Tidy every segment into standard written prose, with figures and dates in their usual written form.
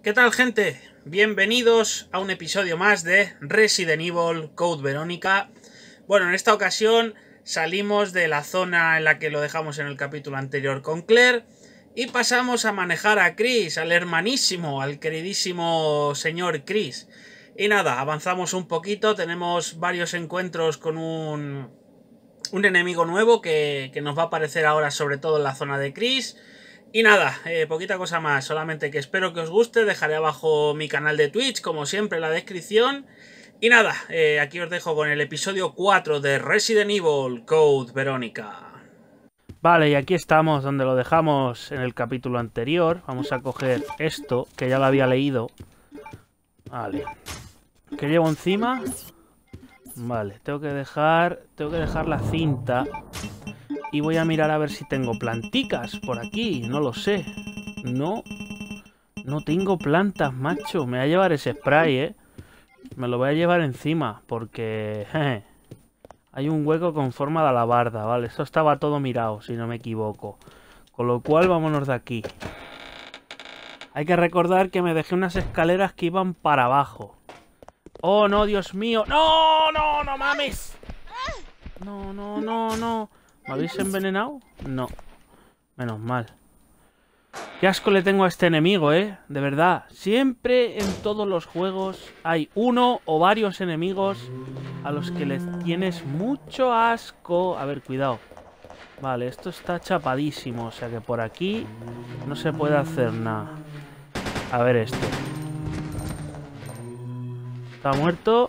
¿Qué tal, gente? Bienvenidos a un episodio más de Resident Evil Code Verónica. Bueno, en esta ocasión salimos de la zona en la que lo dejamos en el capítulo anterior con Claire y pasamos a manejar a Chris, al hermanísimo, al queridísimo señor Chris. Y nada, avanzamos un poquito, tenemos varios encuentros con un enemigo nuevo que nos va a aparecer ahora, sobre todo en la zona de Chris. Y nada, poquita cosa más, solamente que espero que os guste, dejaré abajo mi canal de Twitch, como siempre, en la descripción. Y nada, aquí os dejo con el episodio 4 de Resident Evil Code Verónica. Vale, y aquí estamos donde lo dejamos en el capítulo anterior. Vamos a coger esto, que ya lo había leído. Vale. ¿Qué llevo encima? Vale, tengo que dejar la cinta. Y voy a mirar a ver si tengo planticas por aquí. No lo sé. No tengo plantas, macho. Me voy a llevar ese spray, ¿eh? Me lo voy a llevar encima. Porque hay un hueco con forma de alabarda, ¿vale? Esto estaba todo mirado, si no me equivoco. Con lo cual, vámonos de aquí. Hay que recordar que me dejé unas escaleras que iban para abajo. ¡Oh, no, Dios mío! ¡No, no mames! No. ¿Me habéis envenenado? No. Menos mal. Qué asco le tengo a este enemigo, ¿eh? De verdad. Siempre en todos los juegos hay uno o varios enemigos a los que les tienes mucho asco. A ver, cuidado. Vale, esto está chapadísimo. O sea que por aquí no se puede hacer nada. A ver esto. Está muerto.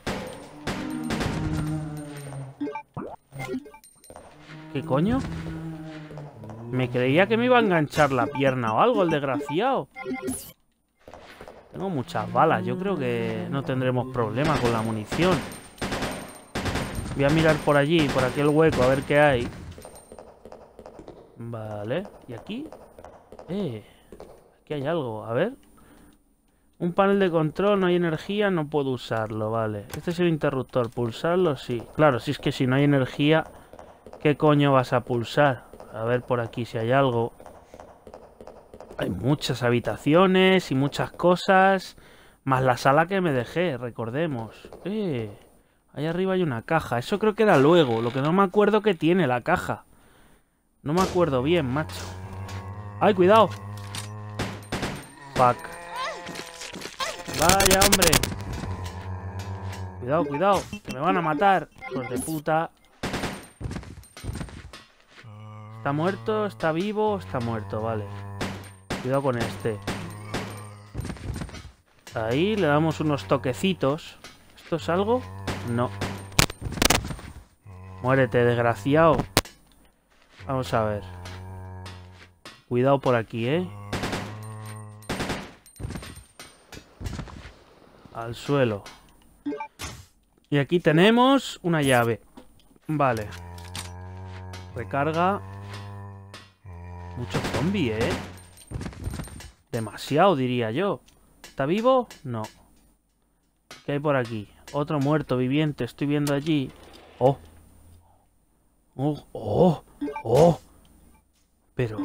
¿Qué coño? Me creía que me iba a enganchar la pierna o algo, el desgraciado. Tengo muchas balas. Yo creo que no tendremos problema con la munición. Voy a mirar por allí, por aquel hueco, a ver qué hay. Vale. ¿Y aquí? Aquí hay algo. A ver. Un panel de control, no hay energía, no puedo usarlo. Vale. Este es el interruptor. ¿Pulsarlo? Sí. Claro, si es que si no hay energía, ¿qué coño vas a pulsar? A ver por aquí si hay algo. Hay muchas habitaciones y muchas cosas. Más la sala que me dejé, recordemos. Ahí arriba hay una caja. Eso creo que era luego. Lo que no me acuerdo que tiene la caja. No me acuerdo bien, macho. ¡Ay, cuidado! Fuck. Vaya, hombre. Cuidado. Que me van a matar. Hijos de puta. ¿Está muerto? ¿Está vivo? Está muerto, vale. Cuidado con este. Ahí le damos unos toquecitos. ¿Esto es algo? No. Muérete, desgraciado. Vamos a ver. Cuidado por aquí, ¿eh? Al suelo. Y aquí tenemos una llave. Vale. Recarga. Mucho zombie, ¿eh? Demasiado, diría yo. ¿Está vivo? No. ¿Qué hay por aquí? Otro muerto viviente. Estoy viendo allí. ¡Oh! Pero...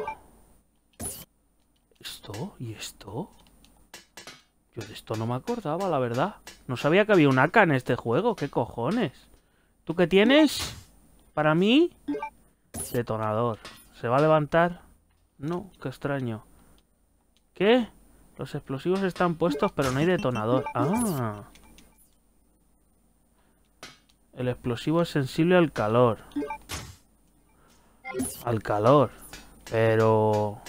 ¿esto? ¿Y esto? Yo de esto no me acordaba, la verdad. No sabía que había un AK en este juego. ¿Qué cojones? ¿Tú qué tienes? ¿Para mí? Detonador. ¿Se va a levantar? No, qué extraño. ¿Qué? Los explosivos están puestos, pero no hay detonador. Ah. El explosivo es sensible al calor. Al calor. Pero...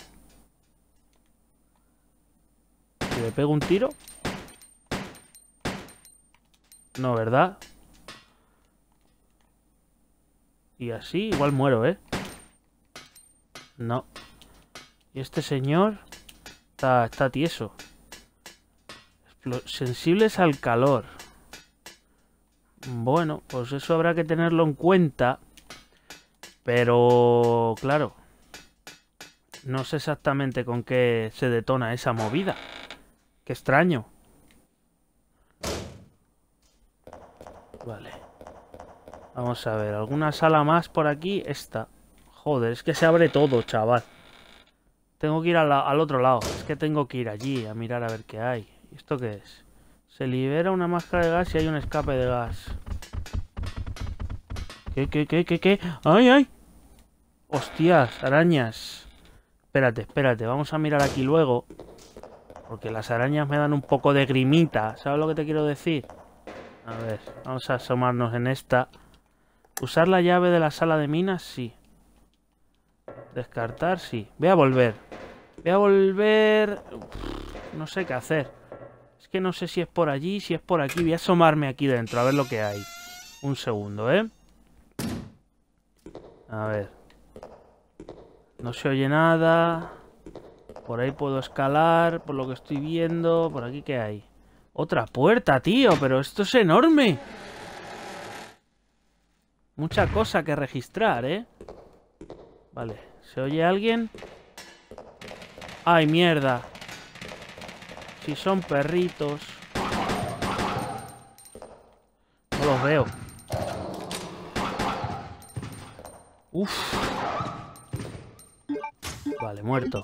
¿si le pego un tiro? No, ¿verdad? Y así igual muero, ¿eh? No. Y este señor... Está tieso. Sensibles al calor. Bueno, pues eso habrá que tenerlo en cuenta. Pero... claro. No sé exactamente con qué se detona esa movida. Qué extraño. Vale. Vamos a ver. ¿Alguna sala más por aquí? Esta. Joder, es que se abre todo, chaval. Tengo que ir al otro lado. Es que tengo que ir allí a mirar a ver qué hay. ¿Esto qué es? Se libera una máscara de gas y hay un escape de gas. ¿Qué? ¡Ay, ay! ¡Hostias! Arañas. Espérate. Vamos a mirar aquí luego. Porque las arañas me dan un poco de grimita. ¿Sabes lo que te quiero decir? A ver, vamos a asomarnos en esta. ¿Usar la llave de la sala de minas? Sí. Descartar, sí. Voy a volver. No sé qué hacer. Es que no sé si es por allí, si es por aquí. Voy a asomarme aquí dentro, a ver lo que hay. Un segundo, ¿eh? A ver. No se oye nada. Por ahí puedo escalar, por lo que estoy viendo. ¿Por aquí qué hay? Otra puerta, tío, pero esto es enorme. Mucha cosa que registrar, ¿eh? Vale, ¿se oye alguien? ¡Ay, mierda! Si son perritos. No los veo. Uf. Vale, muerto.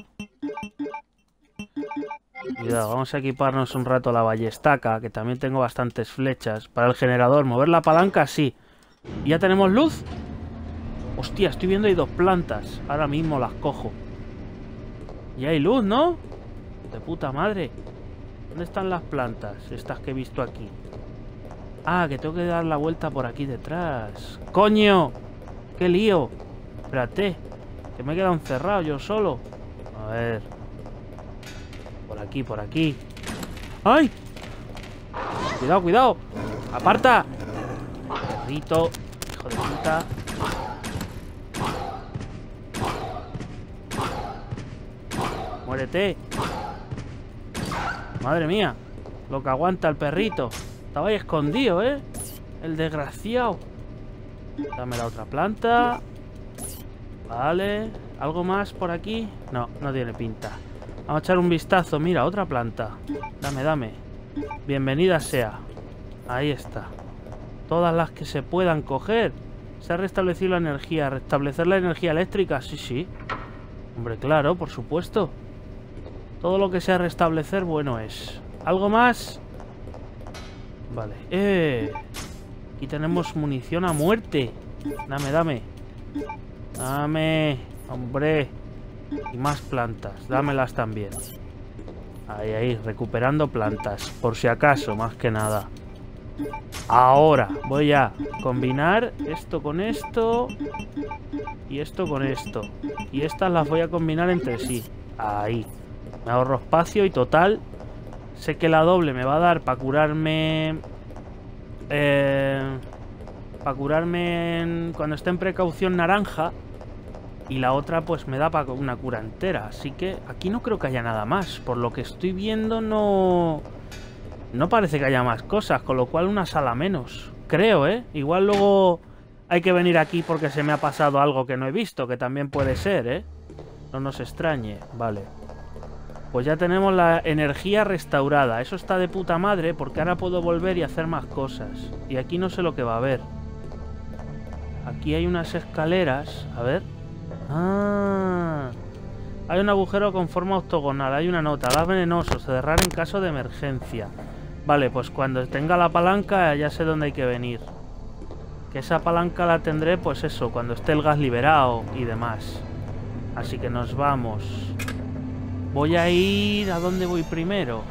Cuidado, vamos a equiparnos un rato la ballestaca, que también tengo bastantes flechas. Para el generador, mover la palanca, sí. ¿Y ya tenemos luz? Hostia, estoy viendo ahí 2 plantas. Ahora mismo las cojo. Y hay luz, ¿no? De puta madre. ¿Dónde están las plantas? Estas que he visto aquí. Ah, que tengo que dar la vuelta por aquí detrás. ¡Coño! ¡Qué lío! Espérate, que me he quedado encerrado yo solo. A ver. Por aquí. ¡Ay! Cuidado. ¡Aparta! Perrito. Hijo de puta. Muérete. Madre mía. Lo que aguanta el perrito. Estaba ahí escondido, ¿eh? El desgraciado. Dame la otra planta. Vale. ¿Algo más por aquí? No, no tiene pinta. Vamos a echar un vistazo. Mira, otra planta. Dame. Bienvenida sea. Ahí está. Todas las que se puedan coger. Se ha restablecido la energía. ¿Restablecer la energía eléctrica? Sí. Hombre, claro, por supuesto. Todo lo que sea restablecer, bueno es. ¿Algo más? Vale. Aquí tenemos munición a muerte. Dame. Hombre. Y más plantas. Dámelas también. Ahí. Recuperando plantas. Por si acaso, más que nada. Ahora voy a combinar esto con esto. Y esto con esto. Y estas las voy a combinar entre sí. Ahí. Me ahorro espacio y total. Sé que la doble me va a dar para curarme. Cuando esté en precaución naranja. Y la otra pues me da para una cura entera. Así que aquí no creo que haya nada más. Por lo que estoy viendo no parece que haya más cosas. Con lo cual una sala menos. Creo, ¿eh? Igual luego hay que venir aquí porque se me ha pasado algo que no he visto. Que también puede ser, ¿eh? No nos extrañe. Vale. Pues ya tenemos la energía restaurada. Eso está de puta madre porque ahora puedo volver y hacer más cosas. Y aquí no sé lo que va a haber. Aquí hay unas escaleras. A ver. Ah, hay un agujero con forma octogonal. Hay una nota. Gas venenoso. Cerrar en caso de emergencia. Vale, pues cuando tenga la palanca ya sé dónde hay que venir. Que esa palanca la tendré, pues eso, cuando esté el gas liberado y demás. Así que nos vamos. Voy a ir... ¿A dónde voy primero?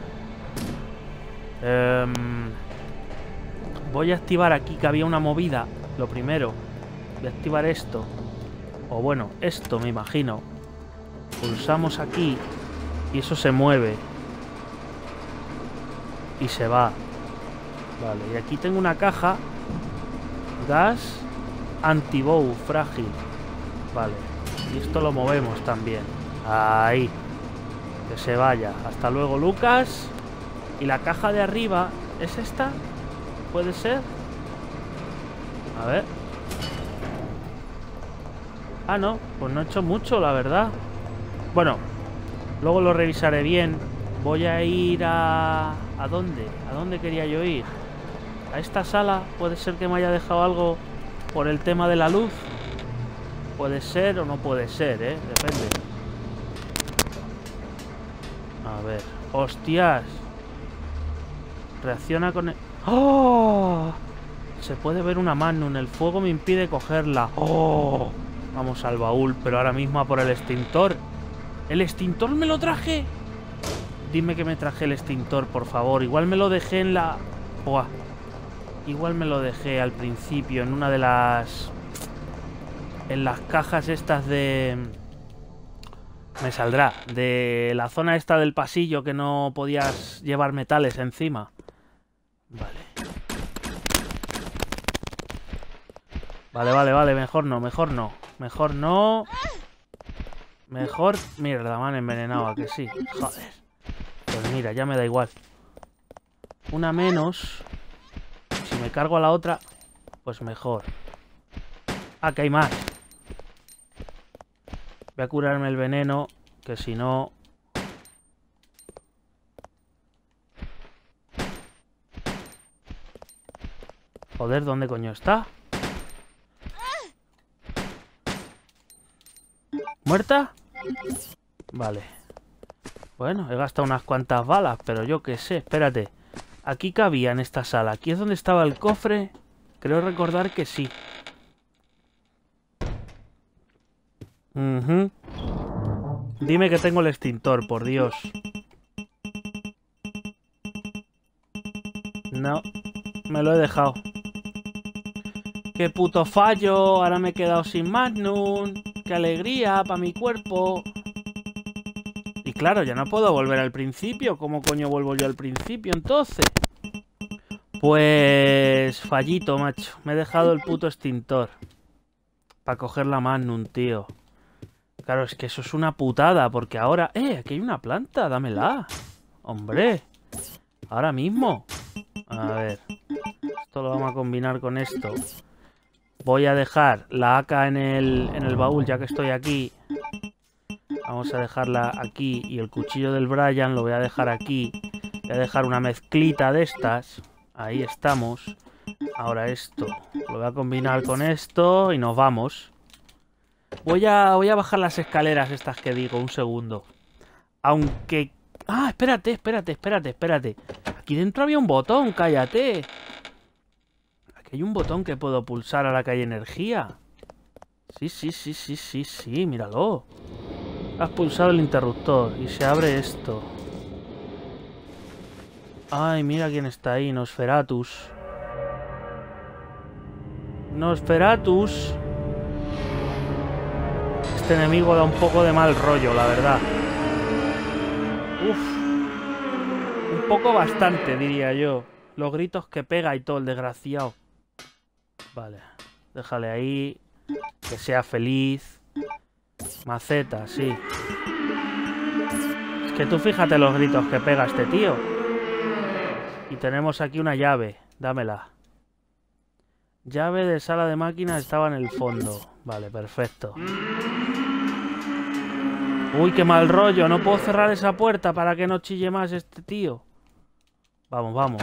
Voy a activar aquí, que había una movida. Lo primero. Voy a activar esto. O bueno, esto me imagino. Pulsamos aquí. Y eso se mueve. Y se va. Vale, y aquí tengo una caja. Gas anti-bow frágil. Vale. Y esto lo movemos también. Ahí. Que se vaya. Hasta luego, Lucas. Y la caja de arriba, ¿es esta? ¿Puede ser? A ver. Ah, no. Pues no he hecho mucho, la verdad. Bueno. Luego lo revisaré bien. Voy a ir a... ¿A dónde? ¿A dónde quería yo ir? ¿A esta sala? Puede ser que me haya dejado algo por el tema de la luz. Puede ser o no puede ser, ¿eh? Depende. A ver. ¡Hostias! Reacciona con el... ¡Oh! Se puede ver una Magnum. El fuego me impide cogerla. ¡Oh! Vamos al baúl, pero ahora mismo a por el extintor. ¿El extintor me lo traje? Dime que me traje el extintor, por favor. Igual me lo dejé en la... Buah. Igual me lo dejé al principio en una de las... En las cajas estas de... Me saldrá. De la zona esta del pasillo que no podías llevar metales encima. Vale. Vale. Mejor no. Mejor no. Mejor... Mierda, me han envenenado, ¿a que sí? Joder. Pues mira, ya me da igual. Una menos. Si me cargo a la otra, pues mejor. Ah, que hay más. Voy a curarme el veneno, que si no... Joder, ¿dónde coño está? ¿Muerta? Vale. Bueno, he gastado unas cuantas balas, pero yo qué sé, espérate. Aquí cabía en esta sala. ¿Aquí es donde estaba el cofre? Creo recordar que sí. Dime que tengo el extintor, por Dios. No, me lo he dejado. ¡Qué puto fallo! Ahora me he quedado sin Magnum. ¡Qué alegría para mi cuerpo! Y claro, ya no puedo volver al principio. ¿Cómo coño vuelvo yo al principio entonces? Pues... fallito, macho. Me he dejado el puto extintor. Para coger la Magnum, tío. Claro, es que eso es una putada. Porque ahora... aquí hay una planta. Dámela. Hombre. Ahora mismo. A ver. Esto lo vamos a combinar con esto. Voy a dejar la AK en el baúl, ya que estoy aquí. Vamos a dejarla aquí. Y el cuchillo del Brian lo voy a dejar aquí. Voy a dejar una mezclita de estas. Ahí estamos. Ahora esto lo voy a combinar con esto y nos vamos. Voy a bajar las escaleras estas que digo, un segundo. Aunque... Ah, espérate. Aquí dentro había un botón, cállate. Aquí hay un botón que puedo pulsar ahora que hay energía. Sí, míralo. Has pulsado el interruptor y se abre esto. Ay, mira quién está ahí, Nosferatus. Nosferatus. Este enemigo da un poco de mal rollo, la verdad. Uf. Un poco bastante, diría yo. Los gritos que pega y todo, el desgraciado. Vale. Déjale ahí. Que sea feliz. Maceta, sí. Es que tú fíjate los gritos que pega este tío. Y tenemos aquí una llave. Dámela. Llave de sala de máquinas estaba en el fondo. Vale, perfecto. Uy, qué mal rollo. No puedo cerrar esa puerta para que no chille más este tío. Vamos.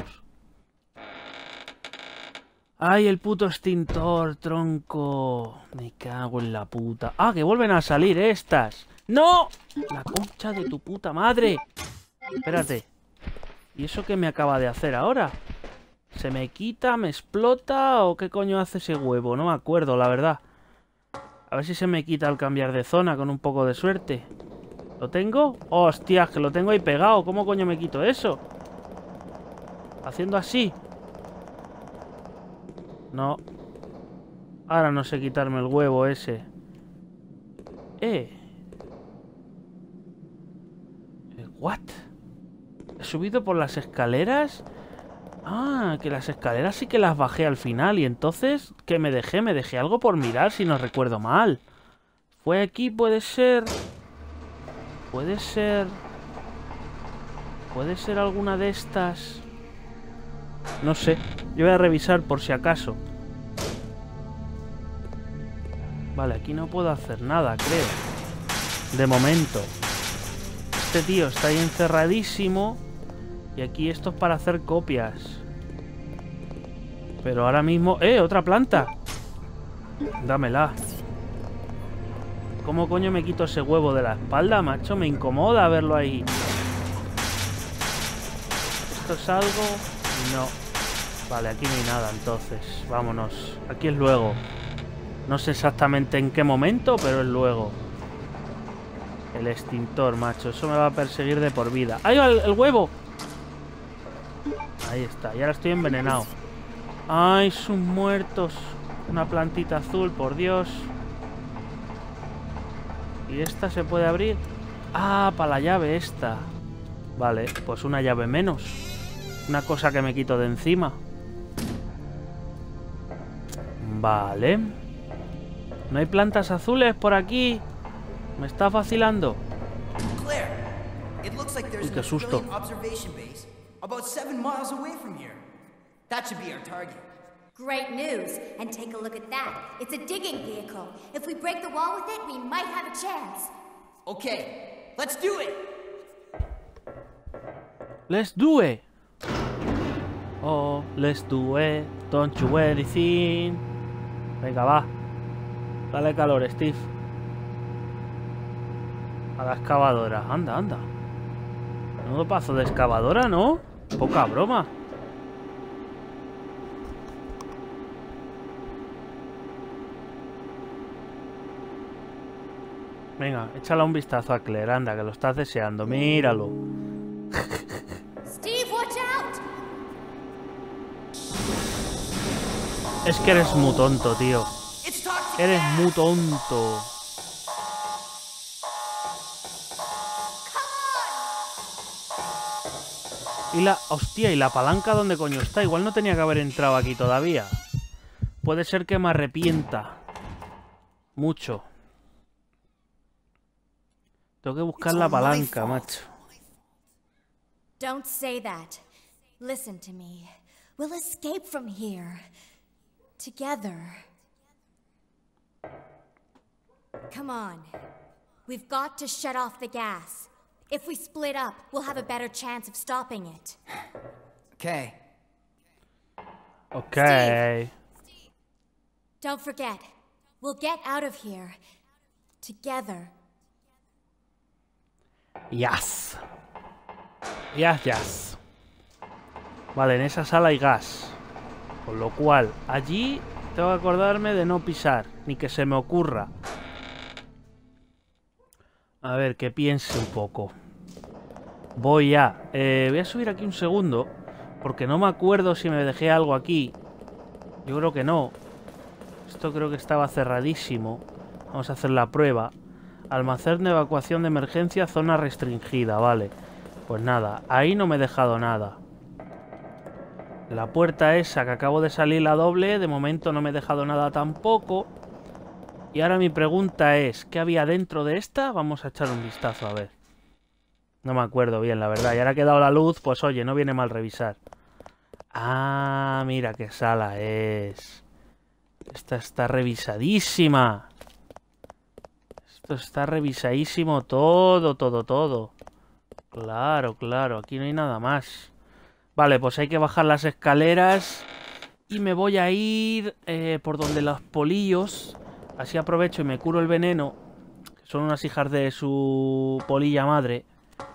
Ay, el puto extintor, tronco. Me cago en la puta. Ah, que vuelven a salir estas. ¡No! La concha de tu puta madre. Espérate. ¿Y eso qué me acaba de hacer ahora? ¿Se me quita, me explota o qué coño hace ese huevo? No me acuerdo, la verdad. A ver si se me quita al cambiar de zona con un poco de suerte. ¿Lo tengo? ¡Hostias, que lo tengo ahí pegado! ¿Cómo coño me quito eso? Haciendo así. No. Ahora no sé quitarme el huevo ese. ¿What? ¿He subido por las escaleras? Ah, que las escaleras sí que las bajé al final. Y entonces, ¿qué me dejé? Me dejé algo por mirar, si no recuerdo mal. ¿Fue aquí? Puede ser... Puede ser alguna de estas. No sé. Yo voy a revisar por si acaso. Vale, aquí no puedo hacer nada, creo. De momento. Este tío está ahí encerradísimo. Y aquí esto es para hacer copias. Pero ahora mismo... ¡Otra planta! Dámela. ¿Cómo coño me quito ese huevo de la espalda, macho? Me incomoda verlo ahí. ¿Esto es algo? No. Vale, aquí no hay nada, entonces. Vámonos. Aquí es luego. No sé exactamente en qué momento, pero es luego. El extintor, macho. Eso me va a perseguir de por vida. ¡Ay, el huevo! Ahí está. Y ahora estoy envenenado. ¡Ay, son muertos! Una plantita azul, por Dios. ¿Y esta se puede abrir? Ah, para la llave esta. Vale, pues una llave menos. Una cosa que me quito de encima. Vale. ¿No hay plantas azules por aquí? Me está vacilando. Uy, qué susto. Great news. And take a look at that. It's a digging vehicle. If we break the wall with it, we might have a chance. Okay, let's do it. Let's do it. Oh, let's do it. Don't you anything. Venga, va. Dale calor, Steve. A la excavadora. Anda, anda. Menudo paso de excavadora, ¿no? Poca broma. Venga, échale un vistazo a Claire, anda, que lo estás deseando. Míralo. Steve, watch out. Es que eres muy tonto, tío. Eres muy tonto. Y la... Hostia, ¿y la palanca dónde coño está? Igual no tenía que haber entrado aquí todavía. Puede ser que me arrepienta. Mucho. Tengo que buscar la palanca, macho. Don't say that. Listen to me. We'll escape from here. Together. Come on. We've got to shut off the gas. If we split up, we'll have a better chance of stopping it. Okay. Okay. Steve, don't forget. We'll get out of here. Together. Yes. Yes, yes. Vale, en esa sala hay gas. Con lo cual, allí tengo que acordarme de no pisar. Ni que se me ocurra. A ver, que piense un poco. Voy a subir aquí un segundo. Porque no me acuerdo si me dejé algo aquí. Yo creo que no. Esto creo que estaba cerradísimo. Vamos a hacer la prueba. Almacén de evacuación de emergencia, zona restringida, vale. Pues nada, ahí no me he dejado nada. La puerta esa que acabo de salir, la doble, de momento no me he dejado nada tampoco. Y ahora mi pregunta es, ¿qué había dentro de esta? Vamos a echar un vistazo a ver. No me acuerdo bien, la verdad. Y ahora que he dado la luz, pues oye, no viene mal revisar. Ah, mira qué sala es. Esta está revisadísima. Esto está revisadísimo todo, todo, todo. Claro, claro, aquí no hay nada más. Vale, pues hay que bajar las escaleras. Y me voy a ir por donde los polillos. Así aprovecho y me curo el veneno. Son unas hijas de su polilla madre.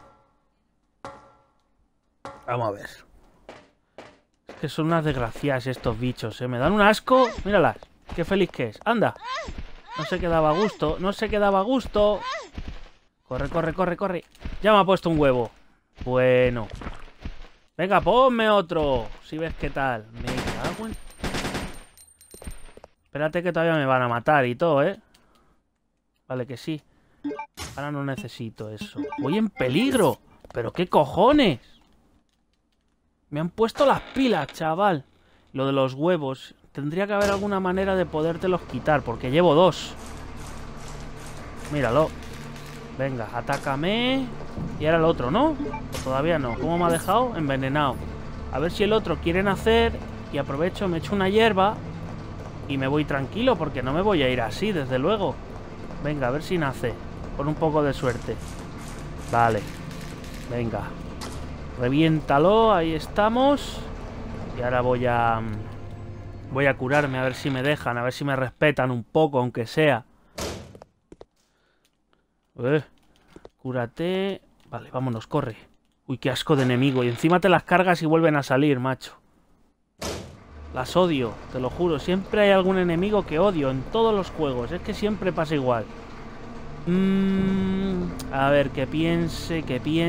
Vamos a ver. Es que son unas desgraciadas estos bichos, ¿eh? Me dan un asco. Míralas, qué feliz que es. Anda. No se quedaba a gusto, no se quedaba a gusto. Corre, corre, corre, corre. Ya me ha puesto un huevo. Bueno. Venga, ponme otro. Si ves qué tal. Me cago en... Espérate que todavía me van a matar y todo, ¿eh? Vale, que sí. Ahora no necesito eso. Voy en peligro. ¿Pero qué cojones? Me han puesto las pilas, chaval. Lo de los huevos. Tendría que haber alguna manera de podértelos quitar, porque llevo 2. Míralo. Venga, atácame. Y ahora el otro, ¿no? Pues todavía no. ¿Cómo me ha dejado? Envenenado. A ver si el otro quiere nacer. Y aprovecho, me echo una hierba. Y me voy tranquilo, porque no me voy a ir así, desde luego. Venga, a ver si nace. Con un poco de suerte. Vale. Venga. Reviéntalo, ahí estamos. Y ahora voy a curarme, a ver si me dejan, a ver si me respetan un poco, aunque sea. Cúrate. Vale, vámonos, corre. Uy, qué asco de enemigo. Y encima te las cargas y vuelven a salir, macho. Las odio, te lo juro. Siempre hay algún enemigo que odio en todos los juegos. Es que siempre pasa igual. A ver, que piense.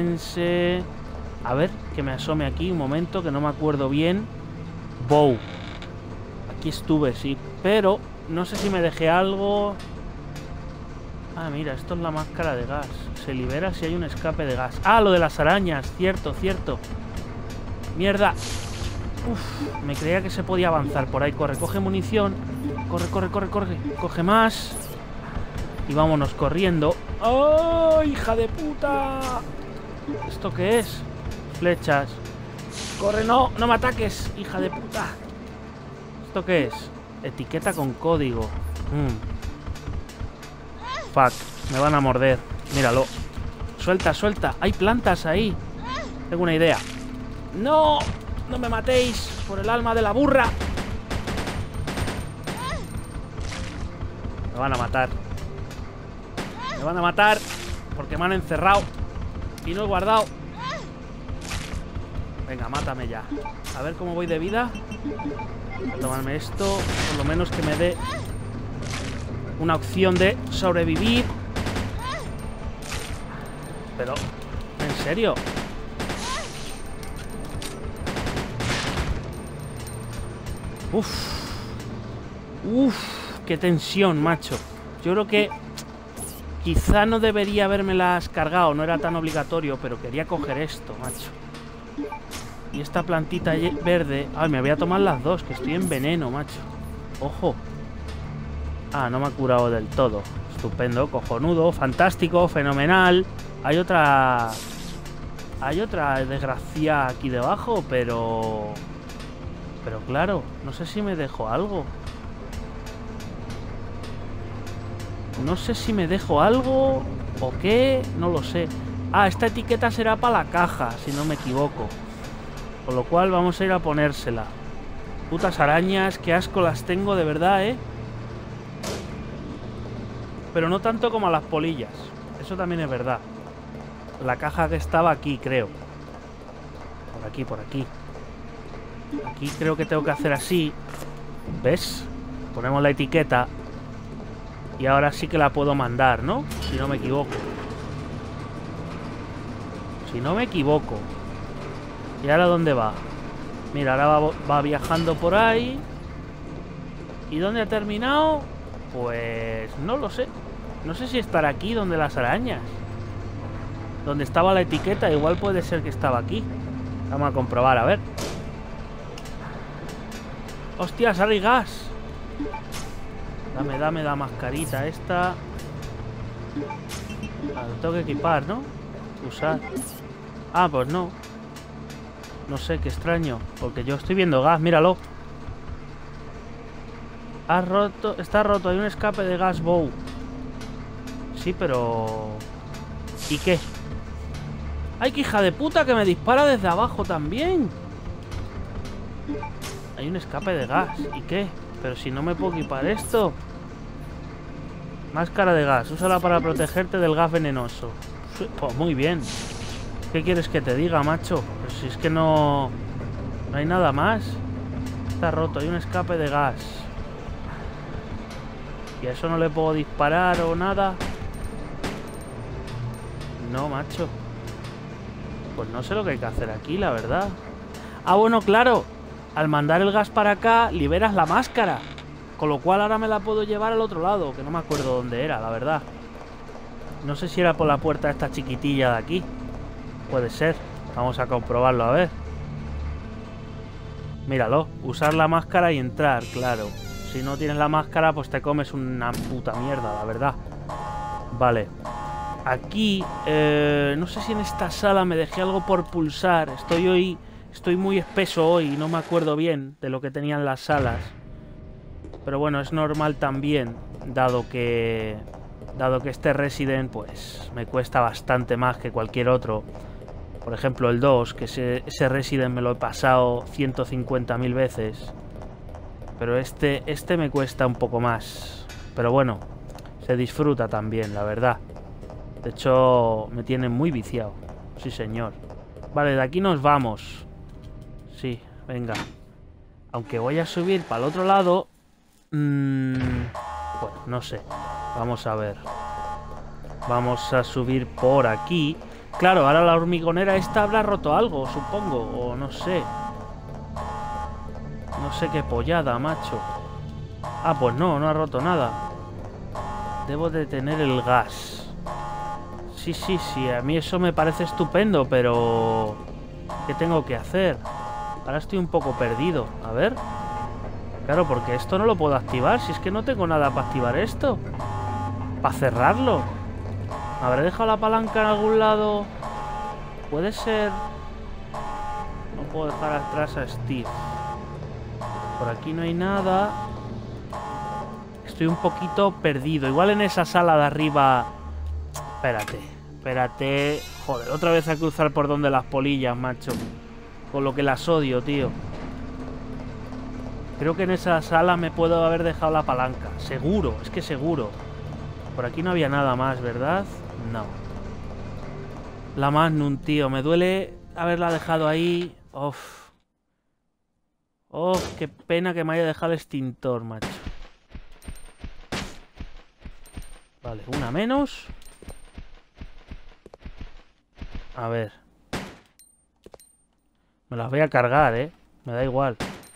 A ver, que me asome aquí un momento, que no me acuerdo bien. Bow. Aquí estuve, sí. Pero no sé si me dejé algo. Ah, mira, esto es la máscara de gas. Se libera si hay un escape de gas. Ah, lo de las arañas. Cierto. Mierda. Uf, me creía que se podía avanzar por ahí. Corre, coge munición. Corre. Coge más. Y vámonos corriendo. ¡Oh, hija de puta! ¿Esto qué es? Flechas. Corre, no me ataques, hija de puta. ¿Esto qué es? Etiqueta con código. Fuck, me van a morder. Míralo. Suelta. Hay plantas ahí. Tengo una idea. ¡No! ¡No me matéis! ¡Por el alma de la burra! Me van a matar. Porque me han encerrado. Y no he guardado. Venga, mátame ya. A ver cómo voy de vida. Voy a tomarme esto. Por lo menos que me dé una opción de sobrevivir. Pero, ¿en serio? Uf, qué tensión, macho. Yo creo que quizá no debería habérmelas cargado, no era tan obligatorio, pero quería coger esto, macho. Y esta plantita verde... Ay, me voy a tomar las dos, que estoy en veneno, macho. Ojo. Ah, no me ha curado del todo. Estupendo, cojonudo, fantástico, fenomenal. Hay otra desgracia aquí debajo, pero claro, no sé si me dejo algo. No sé si me dejo algo o qué, no lo sé. Ah, esta etiqueta será para la caja, si no me equivoco. Con lo cual vamos a ir a ponérsela. Putas arañas, qué asco las tengo de verdad, ¿eh? Pero no tanto como a las polillas. Eso también es verdad. La caja que estaba aquí, creo. Por aquí. Aquí creo que tengo que hacer así. ¿Ves? Ponemos la etiqueta. Y ahora sí que la puedo mandar, ¿no? Si no me equivoco. ¿Y ahora dónde va? Mira, ahora va viajando por ahí. ¿Y dónde ha terminado? Pues no lo sé. No sé si estará aquí donde las arañas. Donde estaba la etiqueta, igual puede ser que estaba aquí. Vamos a comprobar, a ver. ¡Hostias, ahora hay gas! Dame la mascarita esta. Lo tengo que equipar, ¿no? Usar. Ah, pues no. No sé, qué extraño. Porque yo estoy viendo gas, míralo. Está roto, hay un escape de gas bow. Sí, pero... ¿Y qué? ¡Ay, qué hija de puta que me dispara desde abajo también! Hay un escape de gas. ¿Y qué? Pero si no me puedo equipar esto. Máscara de gas. Úsala para protegerte del gas venenoso. Pues muy bien. ¿Qué quieres que te diga, macho? Pero si es que no hay nada más. Está roto. Hay un escape de gas. ¿Y a eso no le puedo disparar o nada? No, macho. Pues no sé lo que hay que hacer aquí, la verdad. Ah, bueno, claro. Al mandar el gas para acá, liberas la máscara. Con lo cual ahora me la puedo llevar al otro lado. Que no me acuerdo dónde era, la verdad. No sé si era por la puerta esta chiquitilla de aquí. Puede ser. Vamos a comprobarlo, a ver. Míralo. Usar la máscara y entrar, claro. Si no tienes la máscara, pues te comes una puta mierda, la verdad. Vale. Aquí, no sé si en esta sala me dejé algo por pulsar. Estoy muy espeso hoy, no me acuerdo bien de lo que tenían las salas. Pero bueno, es normal también, dado que este Resident, pues, me cuesta bastante más que cualquier otro. Por ejemplo, el 2, que ese Resident me lo he pasado 150.000 veces. Pero este me cuesta un poco más. Pero bueno, se disfruta también, la verdad. De hecho, me tiene muy viciado. Sí, señor. Vale, de aquí nos vamos. Sí, venga. Aunque voy a subir para el otro lado. Bueno, no sé. Vamos a ver. Vamos a subir por aquí. Claro, ahora la hormigonera esta habrá roto algo, supongo. O no sé. No sé qué pollada, macho. Ah, pues no, no ha roto nada. Debo de tener el gas. Sí, sí, sí, a mí eso me parece estupendo, pero... ¿qué tengo que hacer? Ahora estoy un poco perdido. A ver. Claro, porque esto no lo puedo activar. Si es que no tengo nada para activar esto. Para cerrarlo. ¿Habré dejado la palanca en algún lado? Puede ser... no puedo dejar atrás a Steve. Por aquí no hay nada. Estoy un poquito perdido. Igual en esa sala de arriba... Espérate, espérate. Joder, otra vez a cruzar por donde las polillas, macho. Con lo que las odio, tío. Creo que en esa sala me puedo haber dejado la palanca. Seguro, es que seguro. Por aquí no había nada más, ¿verdad? No. La Magnum, tío. Me duele haberla dejado ahí. Uf. Uf, qué pena que me haya dejado el extintor, macho. Vale, una menos. A ver. Me las voy a cargar, ¿eh? Me da igual.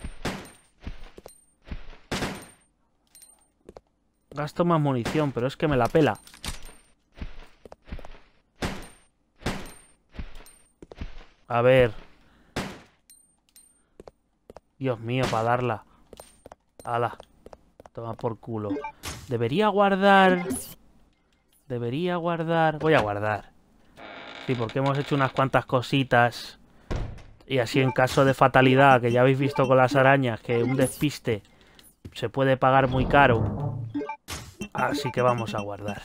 Gasto más munición, pero es que me la pela. A ver. Dios mío, para darla. Ala. Toma por culo. Debería guardar... Debería guardar... Voy a guardar. Sí, porque hemos hecho unas cuantas cositas. Y así en caso de fatalidad, que ya habéis visto con las arañas, que un despiste se puede pagar muy caro. Así que vamos a guardar.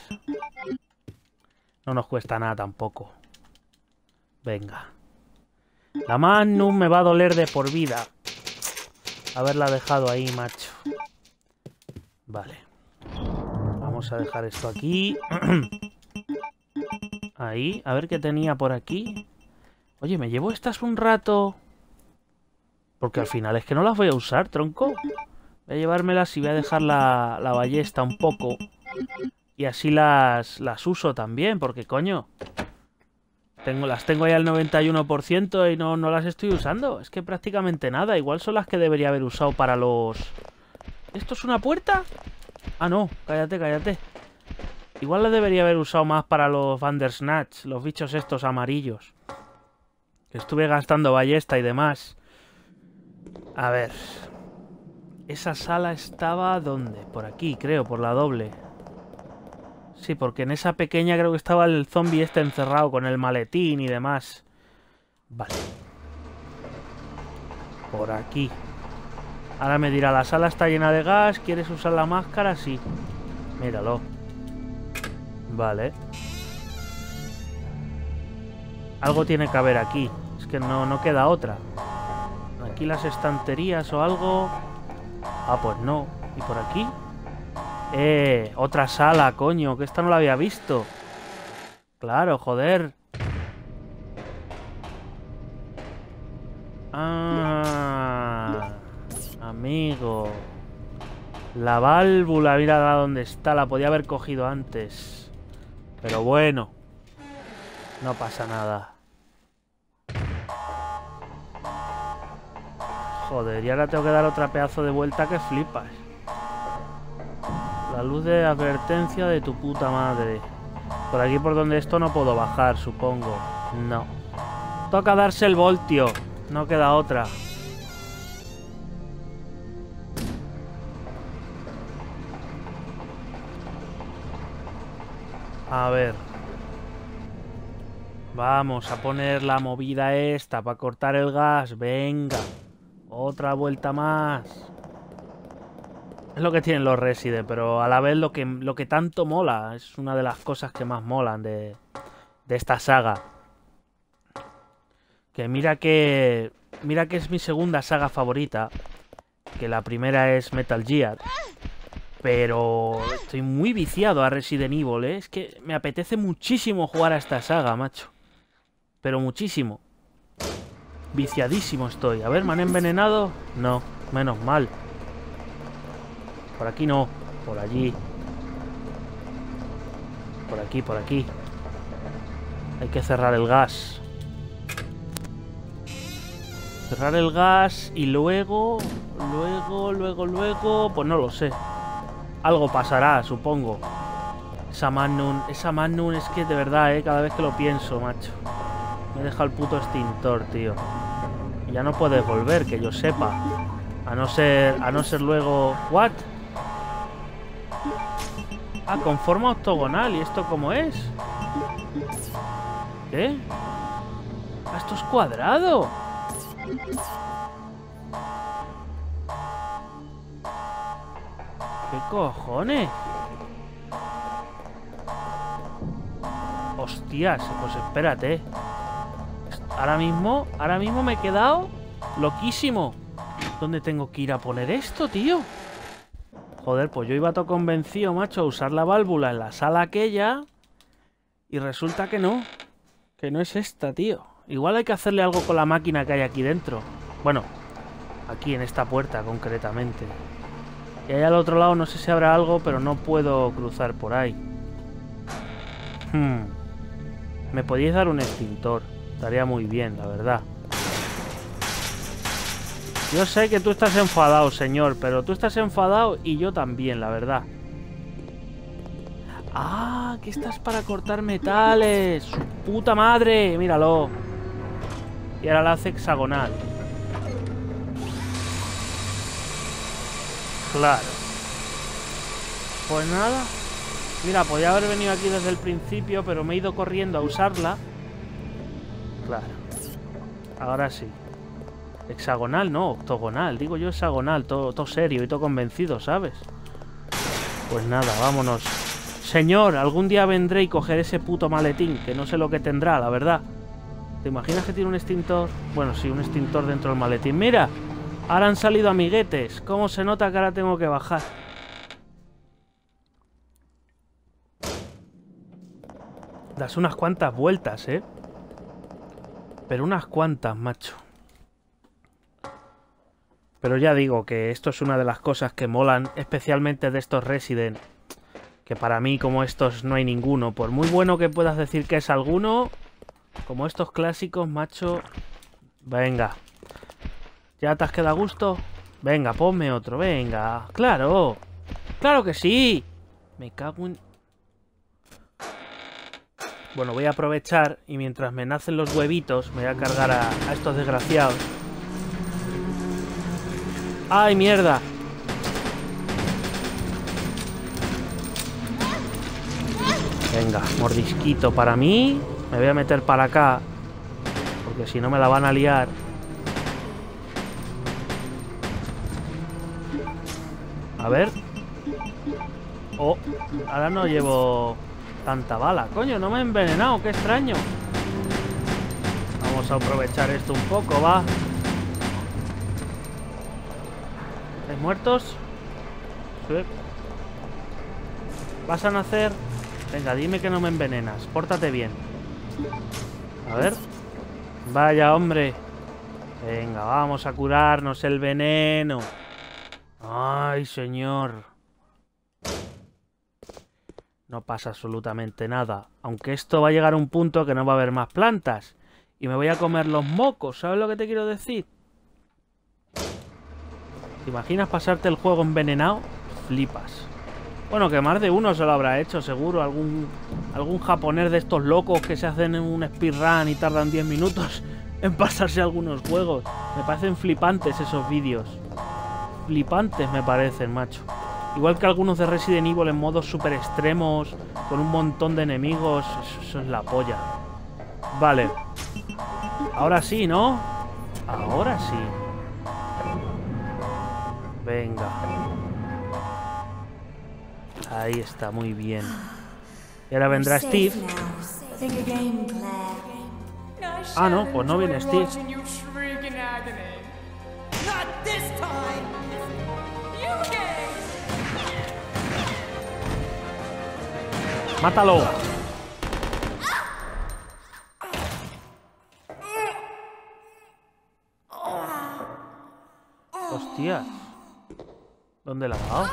No nos cuesta nada tampoco. Venga. La Magnum me va a doler de por vida. Haberla dejado ahí, macho. Vale. Vamos a dejar esto aquí. Ahí. A ver qué tenía por aquí. Oye, ¿me llevo estas un rato? Porque al final es que no las voy a usar, tronco. Voy a llevármelas y voy a dejar la ballesta un poco. Y así las uso también, porque coño... Las tengo ahí al 91% y no las estoy usando. Es que prácticamente nada. Igual son las que debería haber usado para los... ¿Esto es una puerta? Ah, no. Cállate, cállate. Igual las debería haber usado más para los Bandersnatch. Los bichos estos amarillos. Que estuve gastando ballesta y demás. A ver. Esa sala estaba... ¿dónde? Por aquí, creo. Por la doble. Sí, porque en esa pequeña creo que estaba el zombie este encerrado con el maletín y demás. Vale. Por aquí. Ahora me dirá, la sala está llena de gas, ¿quieres usar la máscara? Sí. Míralo. Vale. Algo tiene que haber aquí. Es que no queda otra. Aquí las estanterías o algo. Ah, pues no. ¿Y por aquí? Otra sala, coño, que esta no la había visto. Claro, joder. Ah, amigo. La válvula, mira dónde está. La podía haber cogido antes. Pero bueno. No pasa nada. Joder, y ahora tengo que dar otra pedazo de vuelta que flipas. La luz de advertencia de tu puta madre. Por aquí por donde esto no puedo bajar, supongo. No. Toca darse el voltio. No queda otra. A ver. Vamos a poner la movida esta para cortar el gas. Venga. Otra vuelta más. Es lo que tienen los Resident, pero a la vez lo que tanto mola. Es una de las cosas que más molan de esta saga. Que mira que es mi segunda saga favorita. Que la primera es Metal Gear. Pero estoy muy viciado a Resident Evil, ¿eh? Es que me apetece muchísimo jugar a esta saga, macho. Pero muchísimo. Viciadísimo estoy. A ver, ¿me han envenenado? No, menos mal. Por aquí no, por allí. Por aquí, por aquí. Hay que cerrar el gas. Cerrar el gas y luego... Luego... Pues no lo sé. Algo pasará, supongo. Esa Magnum es que de verdad, cada vez que lo pienso, macho. Me deja el puto extintor, tío. Y ya no puedes volver, que yo sepa. A no ser luego... ¿What? Ah, con forma octogonal. ¿Y esto cómo es? ¿Qué? Ah, esto es cuadrado. ¿Qué cojones? Hostias, pues espérate. Ahora mismo me he quedado loquísimo. ¿Dónde tengo que ir a poner esto, tío? Joder, pues yo iba todo convencido, macho, a usar la válvula en la sala aquella. Y resulta que no. Que no es esta, tío. Igual hay que hacerle algo con la máquina que hay aquí dentro. Bueno, aquí en esta puerta concretamente. Y ahí al otro lado no sé si habrá algo, pero no puedo cruzar por ahí. Me podíais dar un extintor. Estaría muy bien, la verdad. Yo sé que tú estás enfadado, señor, pero tú estás enfadado y yo también, la verdad. ¡Ah! Que estás para cortar metales. ¡Su puta madre! Míralo. Y ahora la hace hexagonal. Claro. Pues nada. Mira, podía haber venido aquí desde el principio, pero me he ido corriendo a usarla. Claro. Ahora sí. Hexagonal, no, octogonal. Digo yo hexagonal, todo serio y todo convencido, ¿sabes? Pues nada, vámonos. Señor, algún día vendré y cogeré ese puto maletín, que no sé lo que tendrá, la verdad. ¿Te imaginas que tiene un extintor? Bueno, sí, un extintor dentro del maletín. ¡Mira! Ahora han salido amiguetes. ¿Cómo se nota que ahora tengo que bajar? Das unas cuantas vueltas, ¿eh? Pero unas cuantas, macho. Pero ya digo que esto es una de las cosas que molan, especialmente de estos Resident. Que para mí, como estos, no hay ninguno. Por muy bueno que puedas decir que es alguno, como estos clásicos, macho... Venga. ¿Ya te has quedado a gusto? Venga, ponme otro, venga. ¡Claro! ¡Claro que sí! Me cago en... Bueno, voy a aprovechar y mientras me nacen los huevitos, me voy a cargar a estos desgraciados. ¡Ay, mierda! Venga, mordisquito para mí. Me voy a meter para acá, porque si no me la van a liar. A ver. Oh, ahora no llevo tanta bala. Coño, no me he envenenado, qué extraño. Vamos a aprovechar esto un poco, va. ¿Estáis muertos? Sí. ¿Vas a nacer? Venga, dime que no me envenenas. Pórtate bien. A ver. Vaya, hombre. Venga, vamos a curarnos el veneno. Ay, señor. No pasa absolutamente nada. Aunque esto va a llegar a un punto que no va a haber más plantas. Y me voy a comer los mocos. ¿Sabes lo que te quiero decir? ¿Te imaginas pasarte el juego envenenado? Flipas. Bueno, que más de uno se lo habrá hecho, seguro. Algún japonés de estos locos que se hacen un speedrun y tardan 10 minutos en pasarse algunos juegos. Me parecen flipantes esos vídeos. Flipantes me parecen, macho. Igual que algunos de Resident Evil en modos super extremos, con un montón de enemigos. Eso es la polla. Vale. Ahora sí, ¿no? Ahora sí. Venga. Ahí está, muy bien. Y ahora vendrá Steve. Ah, no, pues no viene Steve. ¡Mátalo! Hostias. ¿Dónde la ha dado?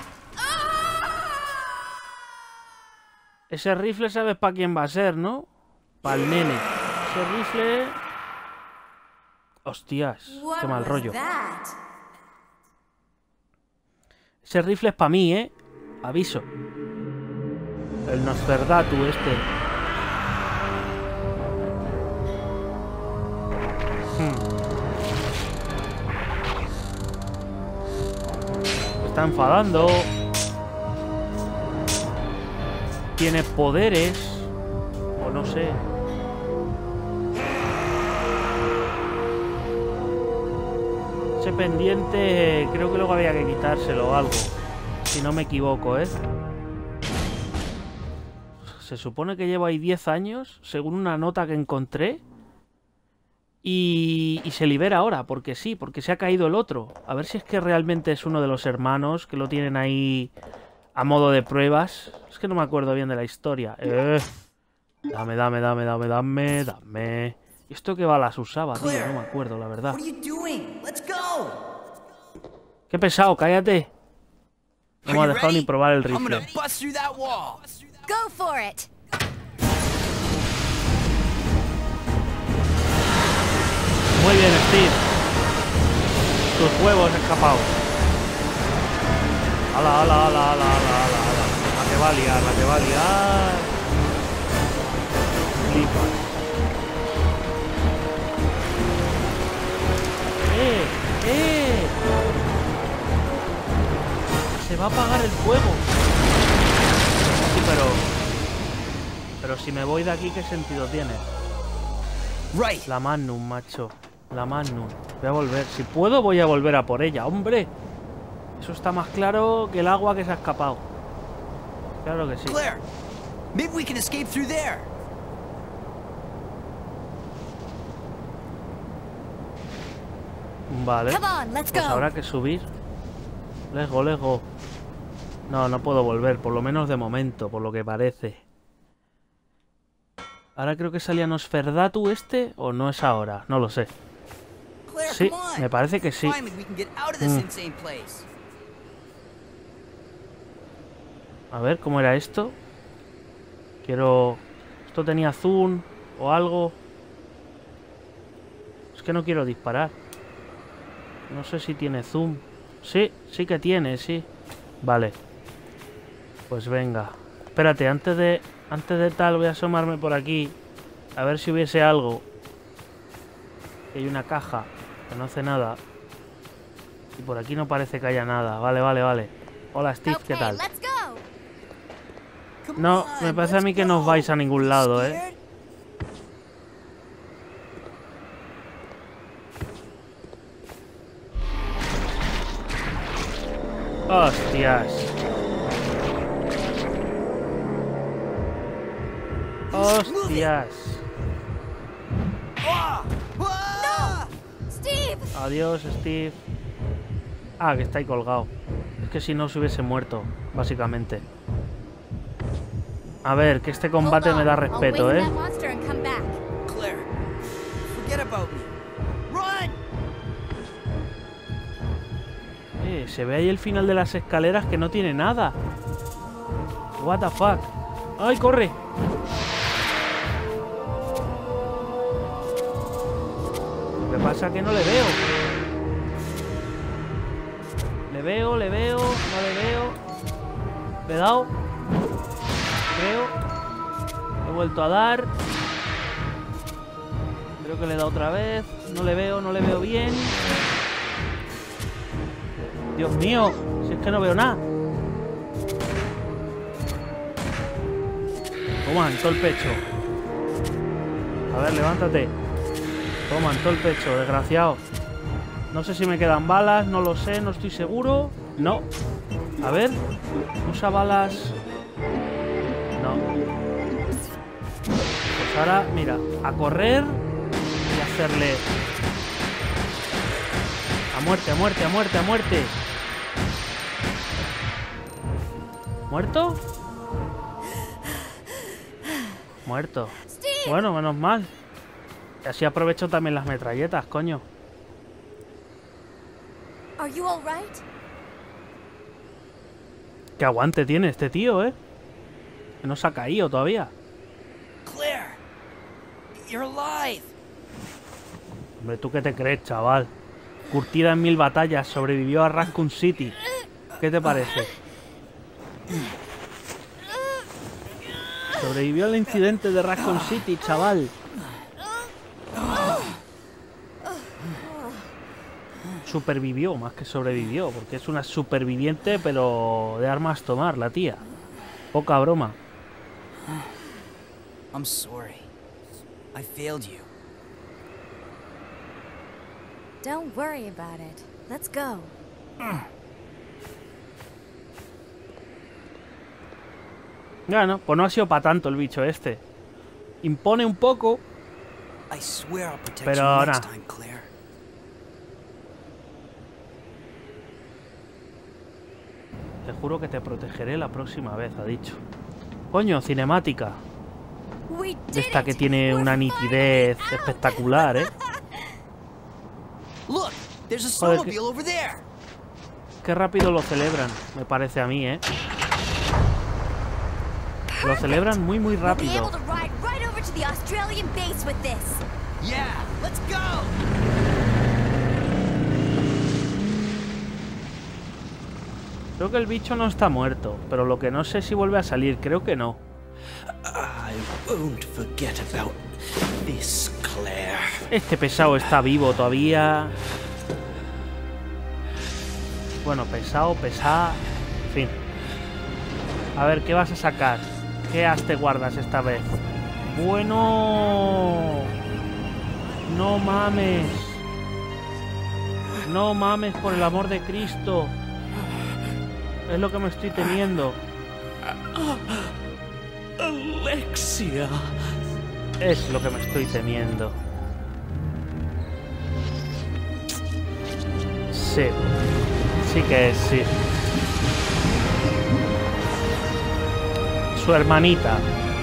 Ese rifle sabes para quién va a ser, ¿no? Para el nene. Ese rifle... Hostias, qué mal rollo. Ese rifle es para mí, ¿eh? Aviso. El Nosferatu este. Me está enfadando. Tiene poderes. O no sé. Ese pendiente creo que luego había que quitárselo o algo. Si no me equivoco, ¿eh? Se supone que llevo ahí 10 años, según una nota que encontré. Y se libera ahora, porque sí, porque se ha caído el otro. A ver si es que realmente es uno de los hermanos que lo tienen ahí a modo de pruebas. Es que no me acuerdo bien de la historia. Dame. ¿Y esto qué balas usaba, tío? No me acuerdo, la verdad. Qué pesado, cállate. No me ha dejado ni probar el rifle. Go for it. Muy bien, Steve. Tus huevos escapados. Ala. La que va a liar. Flipas. Se va a apagar el fuego. Sí, pero si me voy de aquí, ¿qué sentido tiene? La Magnum, macho. La Magnum. Voy a volver. Si puedo, voy a volver a por ella. ¡Hombre! Eso está más claro que el agua que se ha escapado. Claro que sí. Claire, maybe we can escape through there. Vale. Come on, let's Pues go. habrá que subir. Lego. No puedo volver. Por lo menos de momento, por lo que parece. Ahora creo que salía Nosferatu este, o no es ahora. No lo sé. Claire, Sí, come on. me parece que sí. Finally, we can get out of this insane place. A ver, ¿cómo era esto? Quiero... ¿Esto tenía zoom o algo? Es que no quiero disparar. No sé si tiene zoom. Sí que tiene, sí. Vale. Pues venga. Espérate, antes de tal voy a asomarme por aquí. A ver si hubiese algo. Hay una caja que no hace nada. Y por aquí no parece que haya nada. Vale. Hola, Steve, ¿qué tal? Let's go. Come No, on, me parece a mí que no os vais a ningún lado, ¿eh? Hostias. Steve! Adiós, Steve. Ah, que está ahí colgado. Es que si no se hubiese muerto, básicamente. A ver, que este combate Hold me da on. respeto, I'll wait ¿eh? for that monster and come back. Claire, forget about me. Run! Se ve ahí el final de las escaleras que no tiene nada. What the fuck. ¡Ay, corre! Lo que pasa es que no le veo. Le veo, no le veo. Le he dado. Creo. He vuelto a dar. Creo que le he dado otra vez. No le veo bien. Dios mío, si es que no veo nada. Toma, en todo el pecho. A ver, levántate. Toma, en todo el pecho, desgraciado. No sé si me quedan balas, no lo sé, no estoy seguro. No. A ver, usa balas. No. Pues ahora, mira, a correr y hacerle... A muerte. ¿Muerto? Muerto. Steve! Bueno, menos mal. Y así aprovecho también las metralletas, coño. Are you all right? Qué aguante tiene este tío, ¿eh? Que no se ha caído todavía. Claire, you're alive. Hombre, ¿tú qué te crees, chaval? Curtida en 1000 batallas, sobrevivió a Raccoon City. ¿Qué te parece? Sobrevivió al incidente de Raccoon City, chaval. Supervivió, más que sobrevivió, porque es una superviviente, pero de armas tomar, la tía. Poca broma. I'm sorry. I failed you. Don't worry about it. Let's go. Bueno, pues no ha sido para tanto el bicho este. Impone un poco, I swear I'll protect pero you next nah. time, Claire. Te juro que te protegeré la próxima vez, ha dicho. Coño, cinemática. We De did esta que it! tiene We're una nitidez finally out! espectacular, ¿eh? Look, there's a Joder, snowmobile over there. Qué rápido lo celebran, me parece a mí, ¿eh? Lo celebran muy, muy We'll be rápido. able to ride right over to the Australian base with this. Yeah, let's go. Creo que el bicho no está muerto, pero lo que no sé si vuelve a salir, creo que no. I won't forget about this, Claire. Este pesado está vivo todavía. Bueno, pesado, pesada. En fin. A ver, ¿qué vas a sacar? ¿Qué as te guardas esta vez? Bueno. No mames. No mames, por el amor de Cristo. Es lo que me estoy temiendo. Alexia. Es lo que me estoy temiendo. Sí. Sí que es, sí. Su hermanita.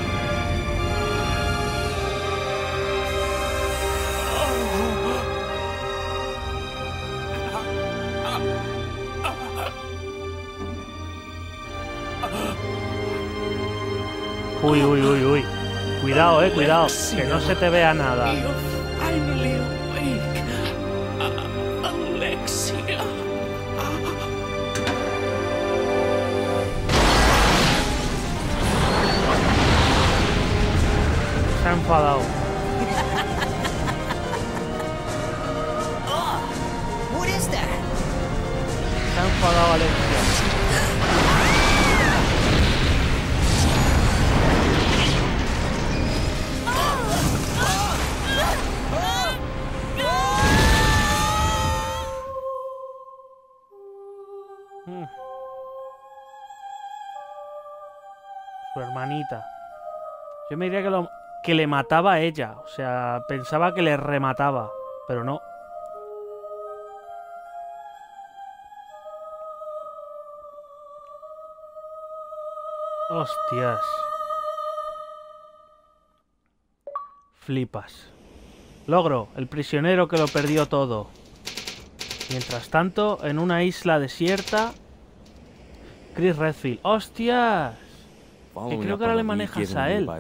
Uy, uy, uy, uy. Cuidado, cuidado. Que no se te vea nada. You're finally awake. Alexia. Se ha enfadado. What is that? Se ha enfadado Alexia. Su hermanita. Yo me diría que le mataba a ella. O sea, pensaba que le remataba. Pero no. Hostias. Flipas. Logro, el prisionero que lo perdió todo. Mientras tanto, en una isla desierta... Chris Redfield. ¡Hostias! Que creo que ahora le manejas a él.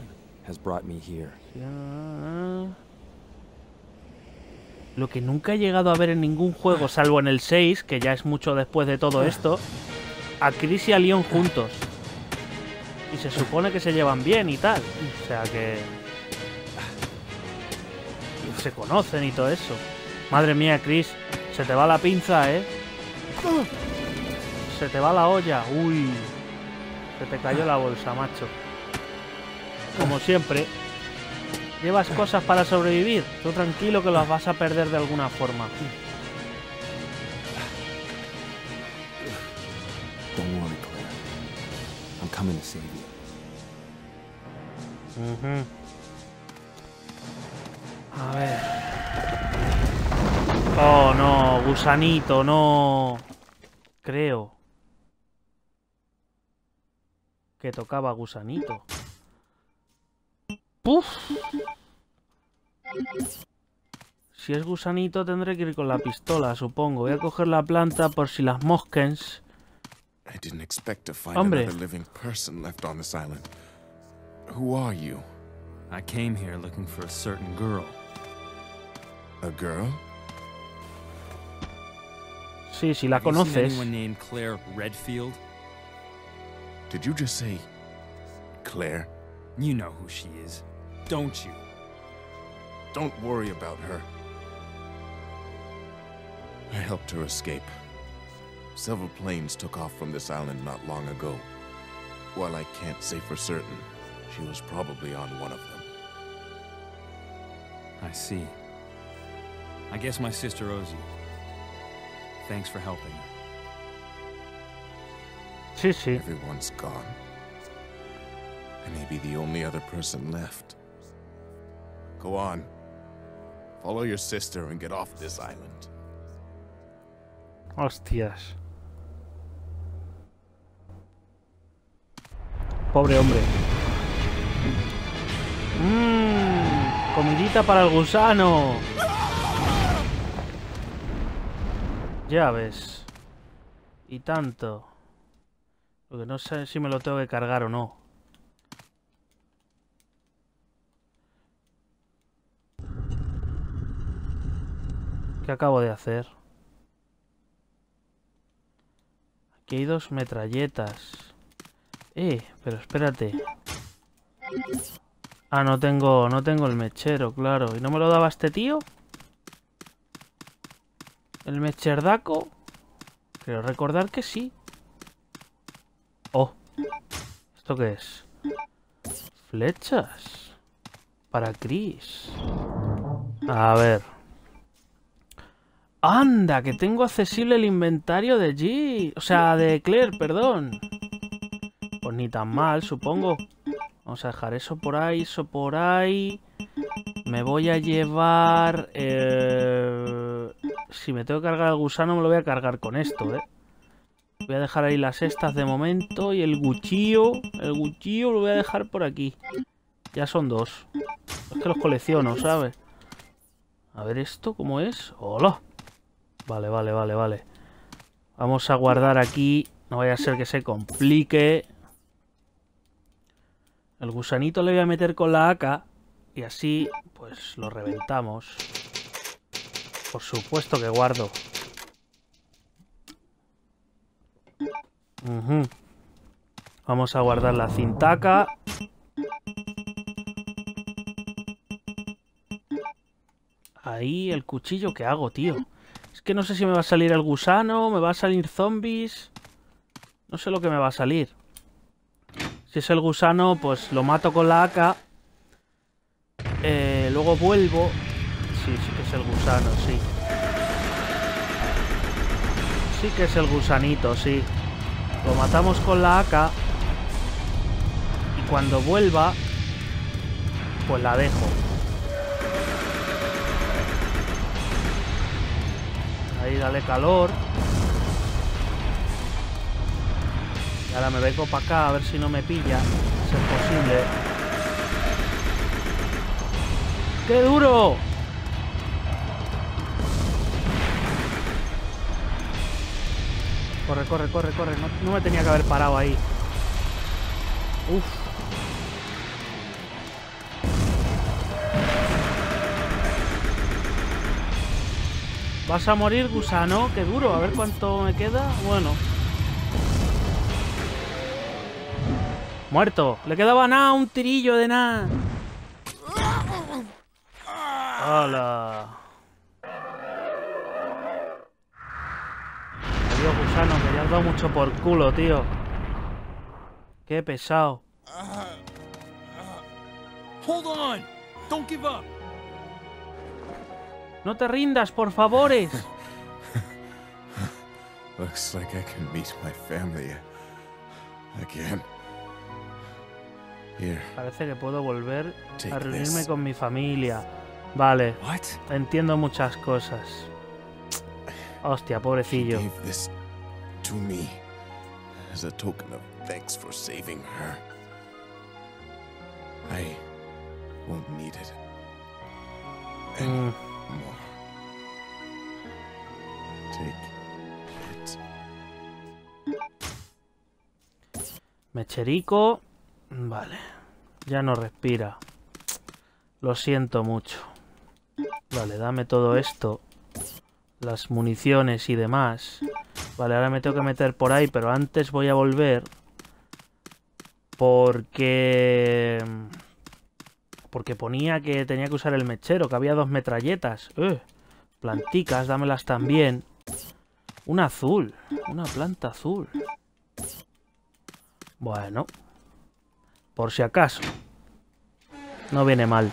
Lo que nunca he llegado a ver en ningún juego, salvo en el 6, que ya es mucho después de todo esto, a Chris y a Leon juntos. Y se supone que se llevan bien y tal. O sea que... se conocen y todo eso. Madre mía, Chris, se te va la pinza, ¿eh? Se te va la olla. Uy. Se te cayó la bolsa, macho. Como siempre. ¿Llevas cosas para sobrevivir? Tú tranquilo que las vas a perder de alguna forma. Don't worry, Claire. I'm coming to save you. A ver. Oh, no. Gusanito, no. Creo que tocaba gusanito. ¡Puf! Si es gusanito tendré que ir con la pistola, supongo. Voy a coger la planta por si las mosquens. I didn't expect to find Hombre. another living person left on this island. Who are you? I came here looking for a certain girl. A girl? Sí, si la Have you seen conoces. anyone named Claire Redfield? Did you just say Claire? You know who she is, don't you? Don't worry about her. I helped her escape. Several planes took off from this island not long ago. While I can't say for certain, she was probably on one of them. I see. I guess my sister owes you. Thanks for helping her. Sí, sí. Everyone's gone. I may be the only other person left. Go on. Follow your sister and get off this island. Hostias. Pobre hombre. Comidita para el gusano. Ya ves. Y tanto. Lo que no sé si me lo tengo que cargar o no. ¿Qué acabo de hacer? Aquí hay 2 metralletas. Pero espérate. Ah, no tengo el mechero, claro. ¿Y no me lo daba este tío? ¿El mecherdaco? Creo recordar que sí. Oh. ¿Esto qué es? Flechas. Para Chris. A ver. ¡Anda! Que tengo accesible el inventario de G. O sea, de Claire, perdón. Pues ni tan mal, supongo. Vamos a dejar eso por ahí, eso por ahí. Me voy a llevar... Si me tengo que cargar el gusano, me lo voy a cargar con esto, Voy a dejar ahí las estas de momento. Y el cuchillo lo voy a dejar por aquí. Ya son 2. Es que los colecciono, ¿sabes? A ver esto, ¿cómo es? ¡Hola! Vale. Vamos a guardar aquí. No vaya a ser que se complique. El gusanito le voy a meter con la AK. Y así, pues, lo reventamos. Por supuesto que guardo. Vamos a guardar la cintaca. Ahí, el cuchillo, ¿qué hago, tío? Es que no sé si me va a salir el gusano, me va a salir zombies. No sé lo que me va a salir. Si es el gusano, pues lo mato con la AK. Luego vuelvo. Sí que es el gusano, sí. Sí que es el gusanito, sí. Lo matamos con la AK. Y cuando vuelva, pues la dejo. Ahí dale calor. Y ahora me vengo para acá a ver si no me pilla. Si es posible. ¡Qué duro! Corre. No me tenía que haber parado ahí. Uf. ¿Vas a morir, gusano? Qué duro. A ver cuánto me queda. Bueno. Muerto. Le quedaba nada, un tirillo de nada. ¡Hala! Adiós, gusano, que ya has dado mucho por culo, tío. Qué pesado. Hold on! Don't give up! No te rindas, por favores. Looks like I can meet my family again. Here. Parece que puedo volver a Take reunirme this. con mi familia. Vale, What? entiendo muchas cosas. Hostia, She pobrecillo. gave this to me as a token of thanks for saving her. I won't need it anymore. Take it. Mecherico. Vale. Ya no respira. Lo siento mucho. Vale, dame todo esto. Las municiones y demás. Vale, ahora me tengo que meter por ahí, pero antes voy a volver. Porque ponía que tenía que usar el mechero, que había 2 metralletas. Planticas, dámelas también. Una azul. Una planta azul. Bueno. Por si acaso. No viene mal.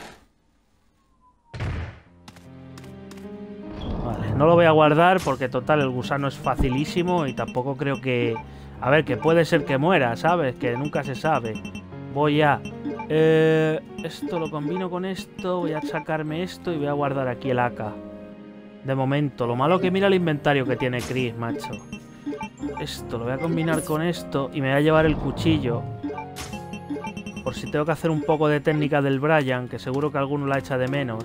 Vale, no lo voy a guardar porque total el gusano es facilísimo y tampoco creo que... A ver, que puede ser que muera, ¿sabes? Que nunca se sabe. Voy a... esto lo combino con esto, voy a sacarme esto y voy a guardar aquí el AK. De momento, lo malo que mira el inventario que tiene Chris, macho. Esto lo voy a combinar con esto y me voy a llevar el cuchillo. Por si tengo que hacer un poco de técnica del Brian, que seguro que alguno la echa de menos.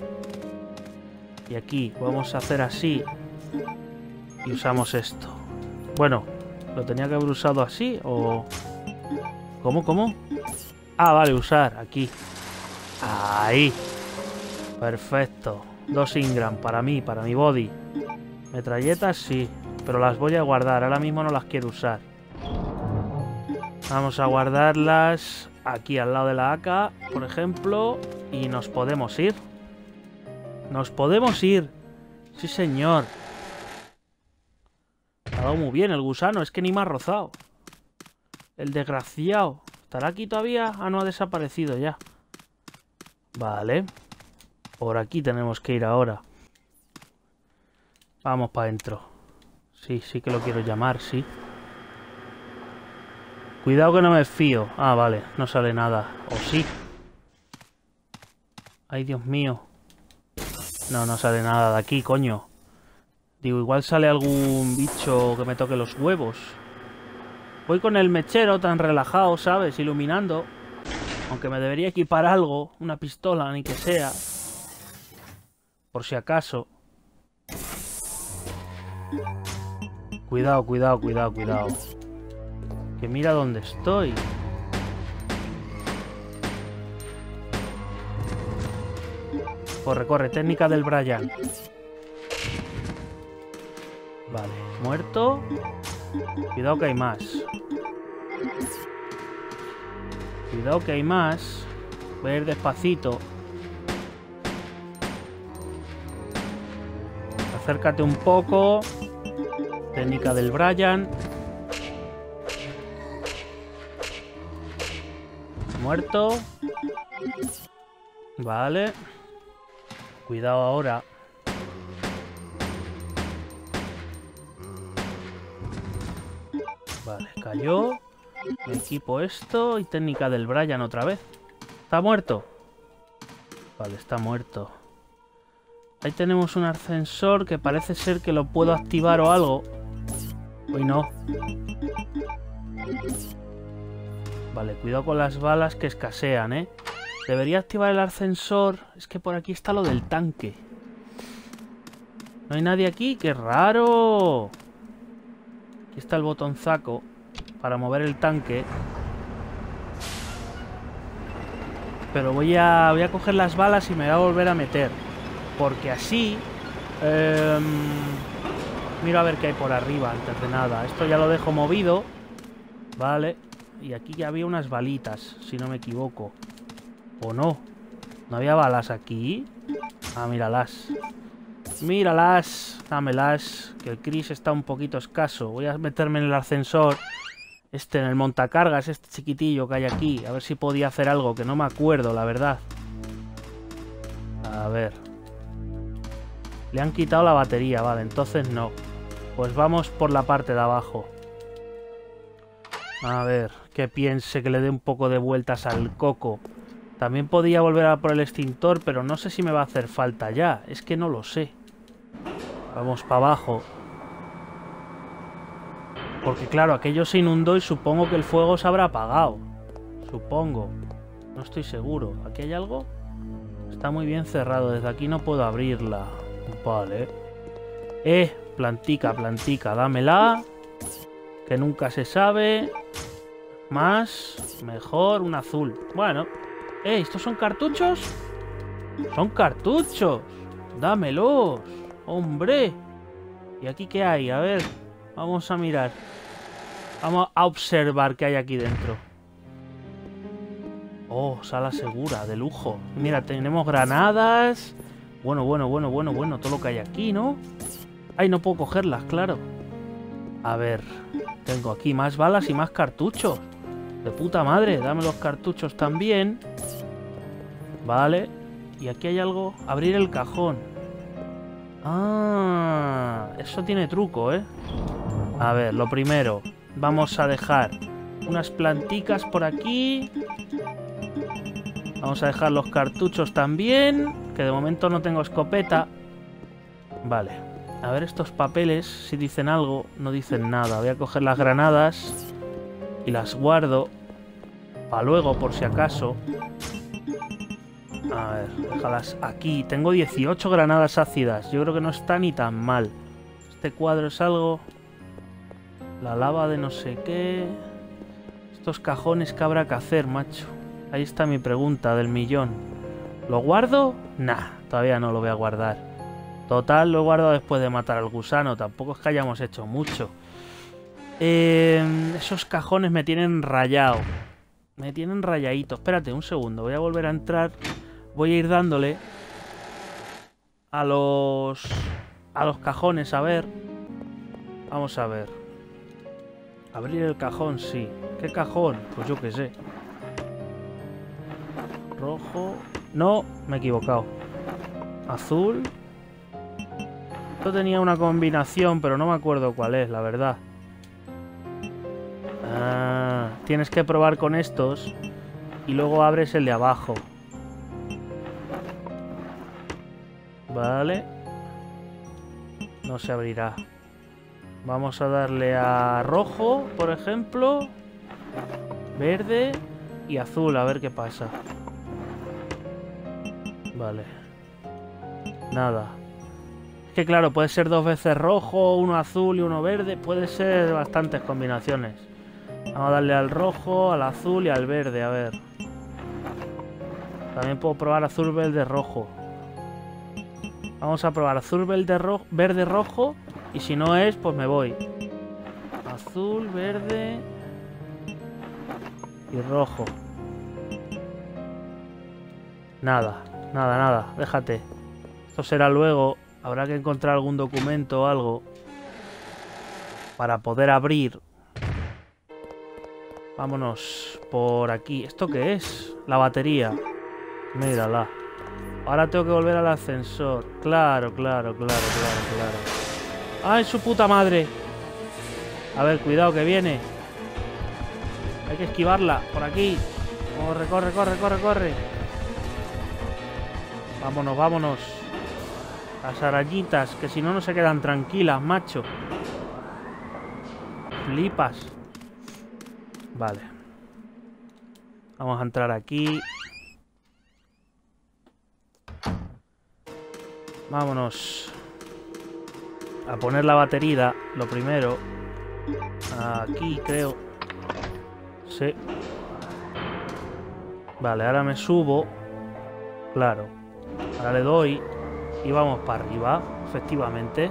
Y aquí vamos a hacer así. Y usamos esto. Bueno, ¿lo tenía que haber usado así o...? ¿Cómo? Ah, vale, usar aquí. Ahí. Perfecto. 2 Ingram para mí, para mi body. Metralletas sí, pero las voy a guardar. Ahora mismo no las quiero usar. Vamos a guardarlas aquí al lado de la AK, por ejemplo. Y nos podemos ir. Nos podemos ir. Sí, señor. Ha dado muy bien el gusano. Es que ni me ha rozado. El desgraciado. ¿Estará aquí todavía? Ah, no, ha desaparecido ya. Vale. Por aquí tenemos que ir ahora. Vamos para adentro. Sí que lo quiero llamar, sí. Cuidado que no me fío. Ah, vale. No sale nada. ¿O sí? Ay, Dios mío. No sale nada de aquí, coño. Digo, igual sale algún bicho que me toque los huevos. Voy con el mechero tan relajado, ¿sabes? Iluminando. Aunque me debería equipar algo. Una pistola, ni que sea. Por si acaso. Cuidado. Que mira dónde estoy. Corre. Técnica del Brian. Vale, muerto. Cuidado que hay más. Voy a ir despacito. Acércate un poco. Técnica del Brian. Muerto. Vale. Cuidado ahora. Vale, cayó. Me equipo esto y técnica del Brian otra vez. ¿Está muerto? Vale, está muerto. Ahí tenemos un ascensor que parece ser que lo puedo activar o algo. Uy, no. Vale, cuidado con las balas que escasean, ¿eh? Debería activar el ascensor. Es que por aquí está lo del tanque. ¿No hay nadie aquí? ¡Qué raro! Aquí está el botonzaco para mover el tanque. Pero voy a coger las balas y me voy a volver a meter. Porque así... miro a ver qué hay por arriba antes de nada. Esto ya lo dejo movido. Vale. Y aquí ya había unas balitas, si no me equivoco. ¿O no? ¿No había balas aquí? Ah, míralas. Míralas. Dámelas. Que el Chris está un poquito escaso. Voy a meterme en el ascensor. En el montacargas, este chiquitillo que hay aquí. A ver si podía hacer algo, que no me acuerdo, la verdad. A ver. Le han quitado la batería, vale, entonces no. Pues vamos por la parte de abajo. A ver, que piense que le dé un poco de vueltas al coco. También podía volver a por el extintor, pero no sé si me va a hacer falta ya. Es que no lo sé. Vamos para abajo. Porque claro, aquello se inundó y supongo que el fuego se habrá apagado. Supongo. No estoy seguro. ¿Aquí hay algo? Está muy bien cerrado. Desde aquí no puedo abrirla. Vale. Plantica, plantica, dámela. Que nunca se sabe. Más, mejor, un azul. Bueno. ¿Estos son cartuchos? ¡Son cartuchos! ¡Dámelos! ¡Hombre! ¿Y aquí qué hay? A ver, vamos a mirar. Vamos a observar qué hay aquí dentro. Oh, sala segura, de lujo. Mira, tenemos granadas. Bueno, todo lo que hay aquí, ¿no? Ay, no puedo cogerlas, claro. A ver, tengo aquí más balas y más cartuchos. De puta madre, dame los cartuchos también. Vale. Y aquí hay algo. Abrir el cajón. Ah, eso tiene truco, ¿eh? A ver, lo primero. Vamos a dejar unas planticas por aquí. Vamos a dejar los cartuchos también. Que de momento no tengo escopeta. Vale. A ver estos papeles, si dicen algo. No dicen nada. Voy a coger las granadas y las guardo para luego, por si acaso. A ver, déjalas aquí. Tengo 18 granadas ácidas. Yo creo que no está ni tan mal. Este cuadro es algo... La lava de no sé qué... Estos cajones que habrá que hacer, macho. Ahí está mi pregunta del millón. ¿Lo guardo? Nah, todavía no lo voy a guardar. Total, lo he guardado después de matar al gusano. Tampoco es que hayamos hecho mucho. Esos cajones me tienen rayado. Me tienen rayadito. Espérate un segundo. Voy a volver a entrar. Voy a ir dándole a los cajones. A ver. Vamos a ver. Abrir el cajón, sí. ¿Qué cajón? Pues yo qué sé. Rojo. No, me he equivocado. Azul. Esto tenía una combinación, pero no me acuerdo cuál es, la verdad. Ah, tienes que probar con estos y luego abres el de abajo. Vale. No se abrirá. Vamos a darle a rojo, por ejemplo. Verde y azul, a ver qué pasa. Vale. Nada. Es que claro, puede ser 2 veces rojo, uno azul y uno verde. Puede ser bastantes combinaciones. Vamos a darle al rojo, al azul y al verde, a ver. También puedo probar azul, verde, rojo. Vamos a probar azul, verde, rojo. Y si no es, pues me voy. Azul, verde y rojo. Nada, nada. Déjate. Esto será luego. Habrá que encontrar algún documento o algo para poder abrir. Vámonos por aquí. ¿Esto qué es? La batería. Mírala. Ahora tengo que volver al ascensor. Claro. ¡Ay, su puta madre! A ver, cuidado que viene. Hay que esquivarla. Por aquí. Corre. Vámonos. Las arañitas, que si no, no se quedan tranquilas, macho. Flipas. Vale. Vamos a entrar aquí. Vámonos. A poner la batería, lo primero. Aquí, creo. Sí. Vale, ahora me subo. Claro. Ahora le doy. Y vamos para arriba, efectivamente.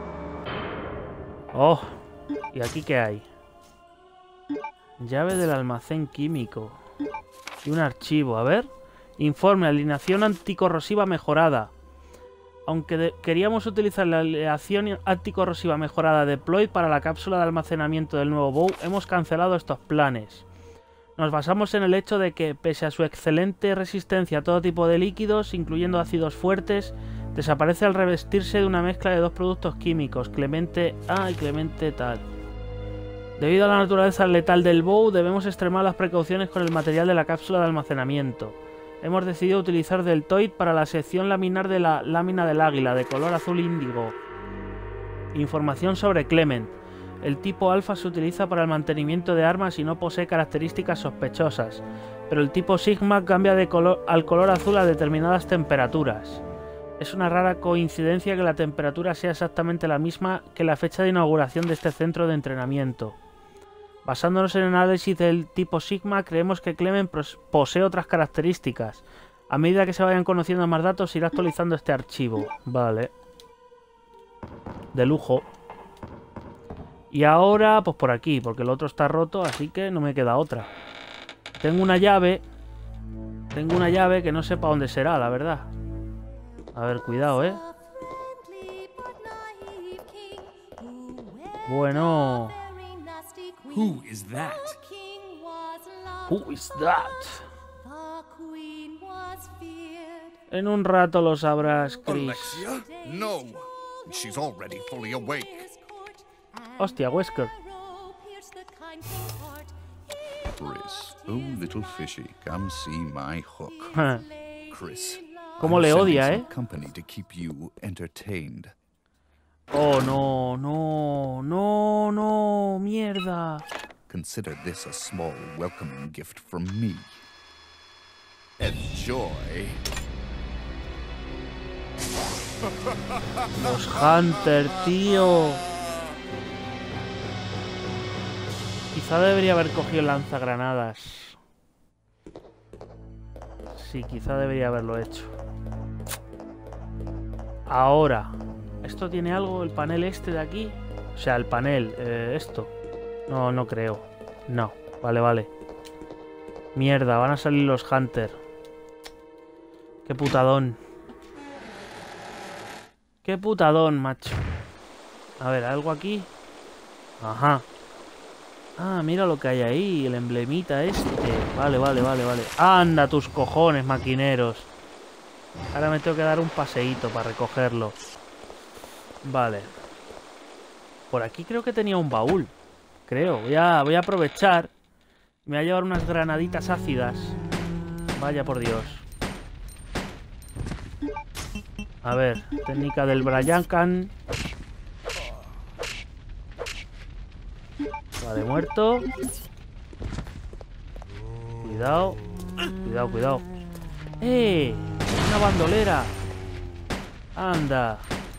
Oh, ¿y aquí qué hay? Llave del almacén químico. Y un archivo, a ver. Informe, alineación anticorrosiva mejorada. Aunque queríamos utilizar la aleación anticorrosiva mejorada de Ploid para la cápsula de almacenamiento del nuevo Bow, hemos cancelado estos planes. Nos basamos en el hecho de que, pese a su excelente resistencia a todo tipo de líquidos, incluyendo ácidos fuertes, desaparece al revestirse de una mezcla de 2 productos químicos, Clemente A y Clemente tal. Debido a la naturaleza letal del Bow, debemos extremar las precauciones con el material de la cápsula de almacenamiento. Hemos decidido utilizar deltoid para la sección laminar de la lámina del águila, de color azul índigo. Información sobre Clement. El tipo alfa se utiliza para el mantenimiento de armas y no posee características sospechosas, pero el tipo sigma cambia de color al color azul a determinadas temperaturas. Es una rara coincidencia que la temperatura sea exactamente la misma que la fecha de inauguración de este centro de entrenamiento. Basándonos en el análisis del tipo Sigma, creemos que Clement posee otras características. A medida que se vayan conociendo más datos, se irá actualizando este archivo. Vale. De lujo. Y ahora, pues por aquí, porque el otro está roto, así que no me queda otra. Tengo una llave. Tengo una llave que no sé para dónde será, la verdad. A ver, cuidado, ¿eh? Bueno. Who is that? Who is that? En un rato lo sabrás, Chris. Alexia? No. She's already fully awake. Hostia, Wesker. Chris, oh little fishy, come see my hook. Chris, Cómo le odia, ¿eh? Company to keep you entertained. Oh, no, no, no, no, mierda. Consider this a small welcoming gift from me. Enjoy. Los Hunter, tío. Quizá debería haber cogido el lanzagranadas. Sí, quizá debería haberlo hecho. Ahora, ¿esto tiene algo, el panel este de aquí? O sea, el panel, esto. No, no creo. No, vale, vale. Mierda, van a salir los Hunter. Qué putadón. Qué putadón, macho. A ver, ¿algo aquí? Ajá. Ah, mira lo que hay ahí, el emblemita este. Vale, vale, vale, vale. Anda, tus cojones, maquineros. Ahora me tengo que dar un paseíto para recogerlo. Vale. Por aquí creo que tenía un baúl. Creo. Voy a aprovechar. Me voy a llevar unas granaditas ácidas. Vaya por Dios. A ver, técnica del Brayancan. Vale, muerto. Cuidado. Cuidado, cuidado. ¡Eh! ¡Una bandolera! ¡Anda!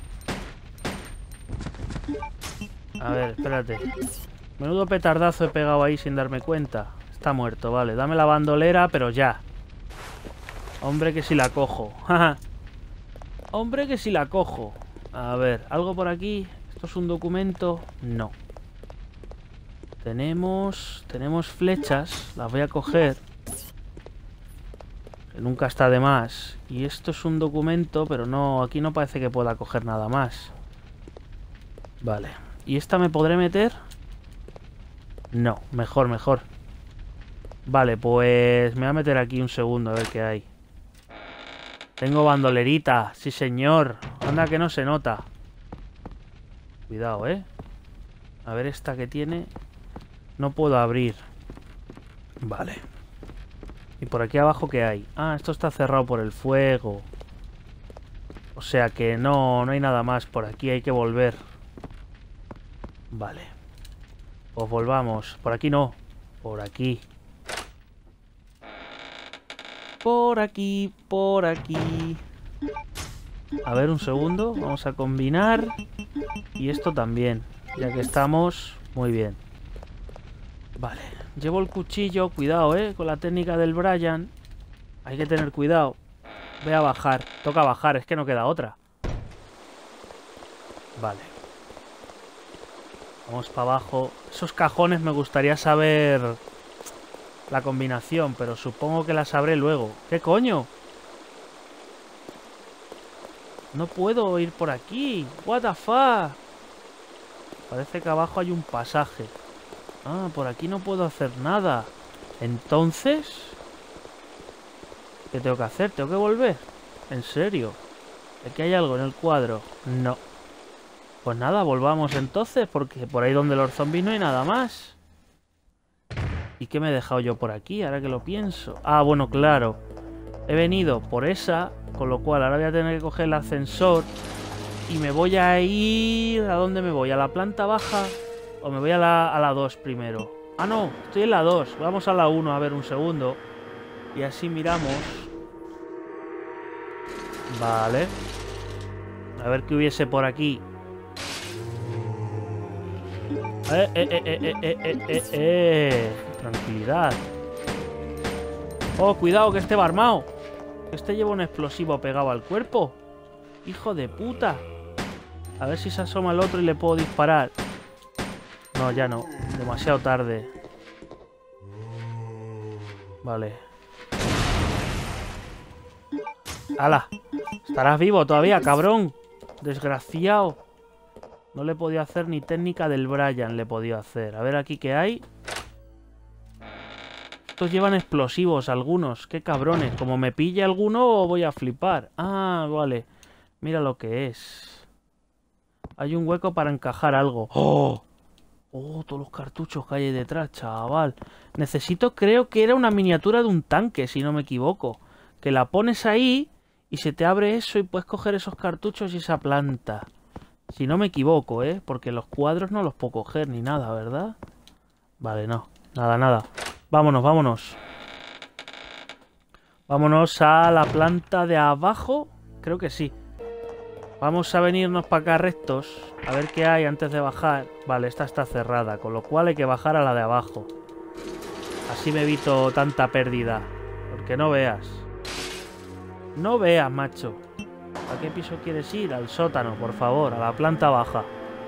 A ver, espérate. Menudo petardazo he pegado ahí sin darme cuenta. Está muerto, vale. Dame la bandolera, pero ya. Hombre, que si la cojo. Hombre, que si la cojo. A ver, ¿algo por aquí? ¿Esto es un documento? No. Tenemos flechas. Las voy a coger. Que nunca está de más. Y esto es un documento, pero no, aquí no parece que pueda coger nada más. Vale. ¿Y esta me podré meter? No, mejor, mejor. Vale, pues me voy a meter aquí un segundo a ver qué hay. Tengo bandolerita, sí señor. Anda que no se nota. Cuidado, ¿eh? A ver esta que tiene. No puedo abrir. Vale. ¿Y por aquí abajo qué hay? Ah, esto está cerrado por el fuego. O sea que no hay nada más. Por aquí hay que volver. Vale. Pues volvamos. Por aquí no. Por aquí. Por aquí, por aquí. A ver, un segundo. Vamos a combinar. Y esto también. Ya que estamos... Muy bien. Vale. Llevo el cuchillo. Cuidado, con la técnica del Brian. Hay que tener cuidado. Voy a bajar. Toca bajar. Es que no queda otra. Vale. Vamos para abajo. Esos cajones me gustaría saber... la combinación, pero supongo que la sabré luego. ¿Qué coño? No puedo ir por aquí. What the fuck. Parece que abajo hay un pasaje. Ah, por aquí no puedo hacer nada. Entonces... ¿qué tengo que hacer? ¿Tengo que volver? ¿En serio? ¿Aquí hay algo en el cuadro? No. Pues nada, volvamos entonces, porque por ahí donde los zombies no hay nada más. ¿Y qué me he dejado yo por aquí? Ahora que lo pienso. Ah, bueno, claro. He venido por esa, con lo cual ahora voy a tener que coger el ascensor. Y me voy a ir... ¿A dónde me voy? ¿A la planta baja? ¿O me voy a la 2 primero? Ah, no, estoy en la 2. Vamos a la 1, a ver, un segundo. Y así miramos. Vale. A ver qué hubiese por aquí. Tranquilidad. Oh, cuidado, que este va armado. Este lleva un explosivo pegado al cuerpo. Hijo de puta. A ver si se asoma el otro y le puedo disparar. No, ya no. Demasiado tarde. Vale. ¡Hala! Estarás vivo todavía, cabrón. Desgraciado. No le he podido hacer ni técnica del Brian. Le he podido hacer. A ver aquí qué hay. Estos llevan explosivos algunos. Qué cabrones. Como me pille alguno voy a flipar. Ah, vale. Mira lo que es. Hay un hueco para encajar algo. ¡Oh! ¡Oh! Todos los cartuchos que hay detrás, chaval. Necesito, creo que era una miniatura de un tanque, si no me equivoco. Que la pones ahí y se te abre eso y puedes coger esos cartuchos y esa planta. Si no me equivoco, ¿eh? Porque los cuadros no los puedo coger ni nada, ¿verdad? Vale, no. Nada, nada. Vámonos, vámonos. Vámonos a la planta de abajo. Creo que sí. Vamos a venirnos para acá rectos. A ver qué hay antes de bajar. Vale, esta está cerrada. Con lo cual hay que bajar a la de abajo. Así me evito tanta pérdida. Porque no veas. No veas, macho. ¿A qué piso quieres ir? Al sótano, por favor. A la planta baja.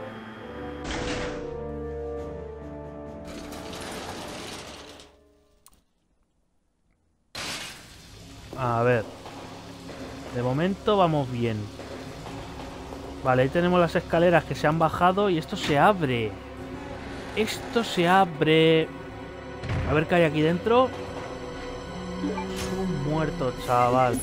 A ver. De momento vamos bien. Vale, ahí tenemos las escaleras que se han bajado y esto se abre. Esto se abre. A ver qué hay aquí dentro. Un muerto, chaval.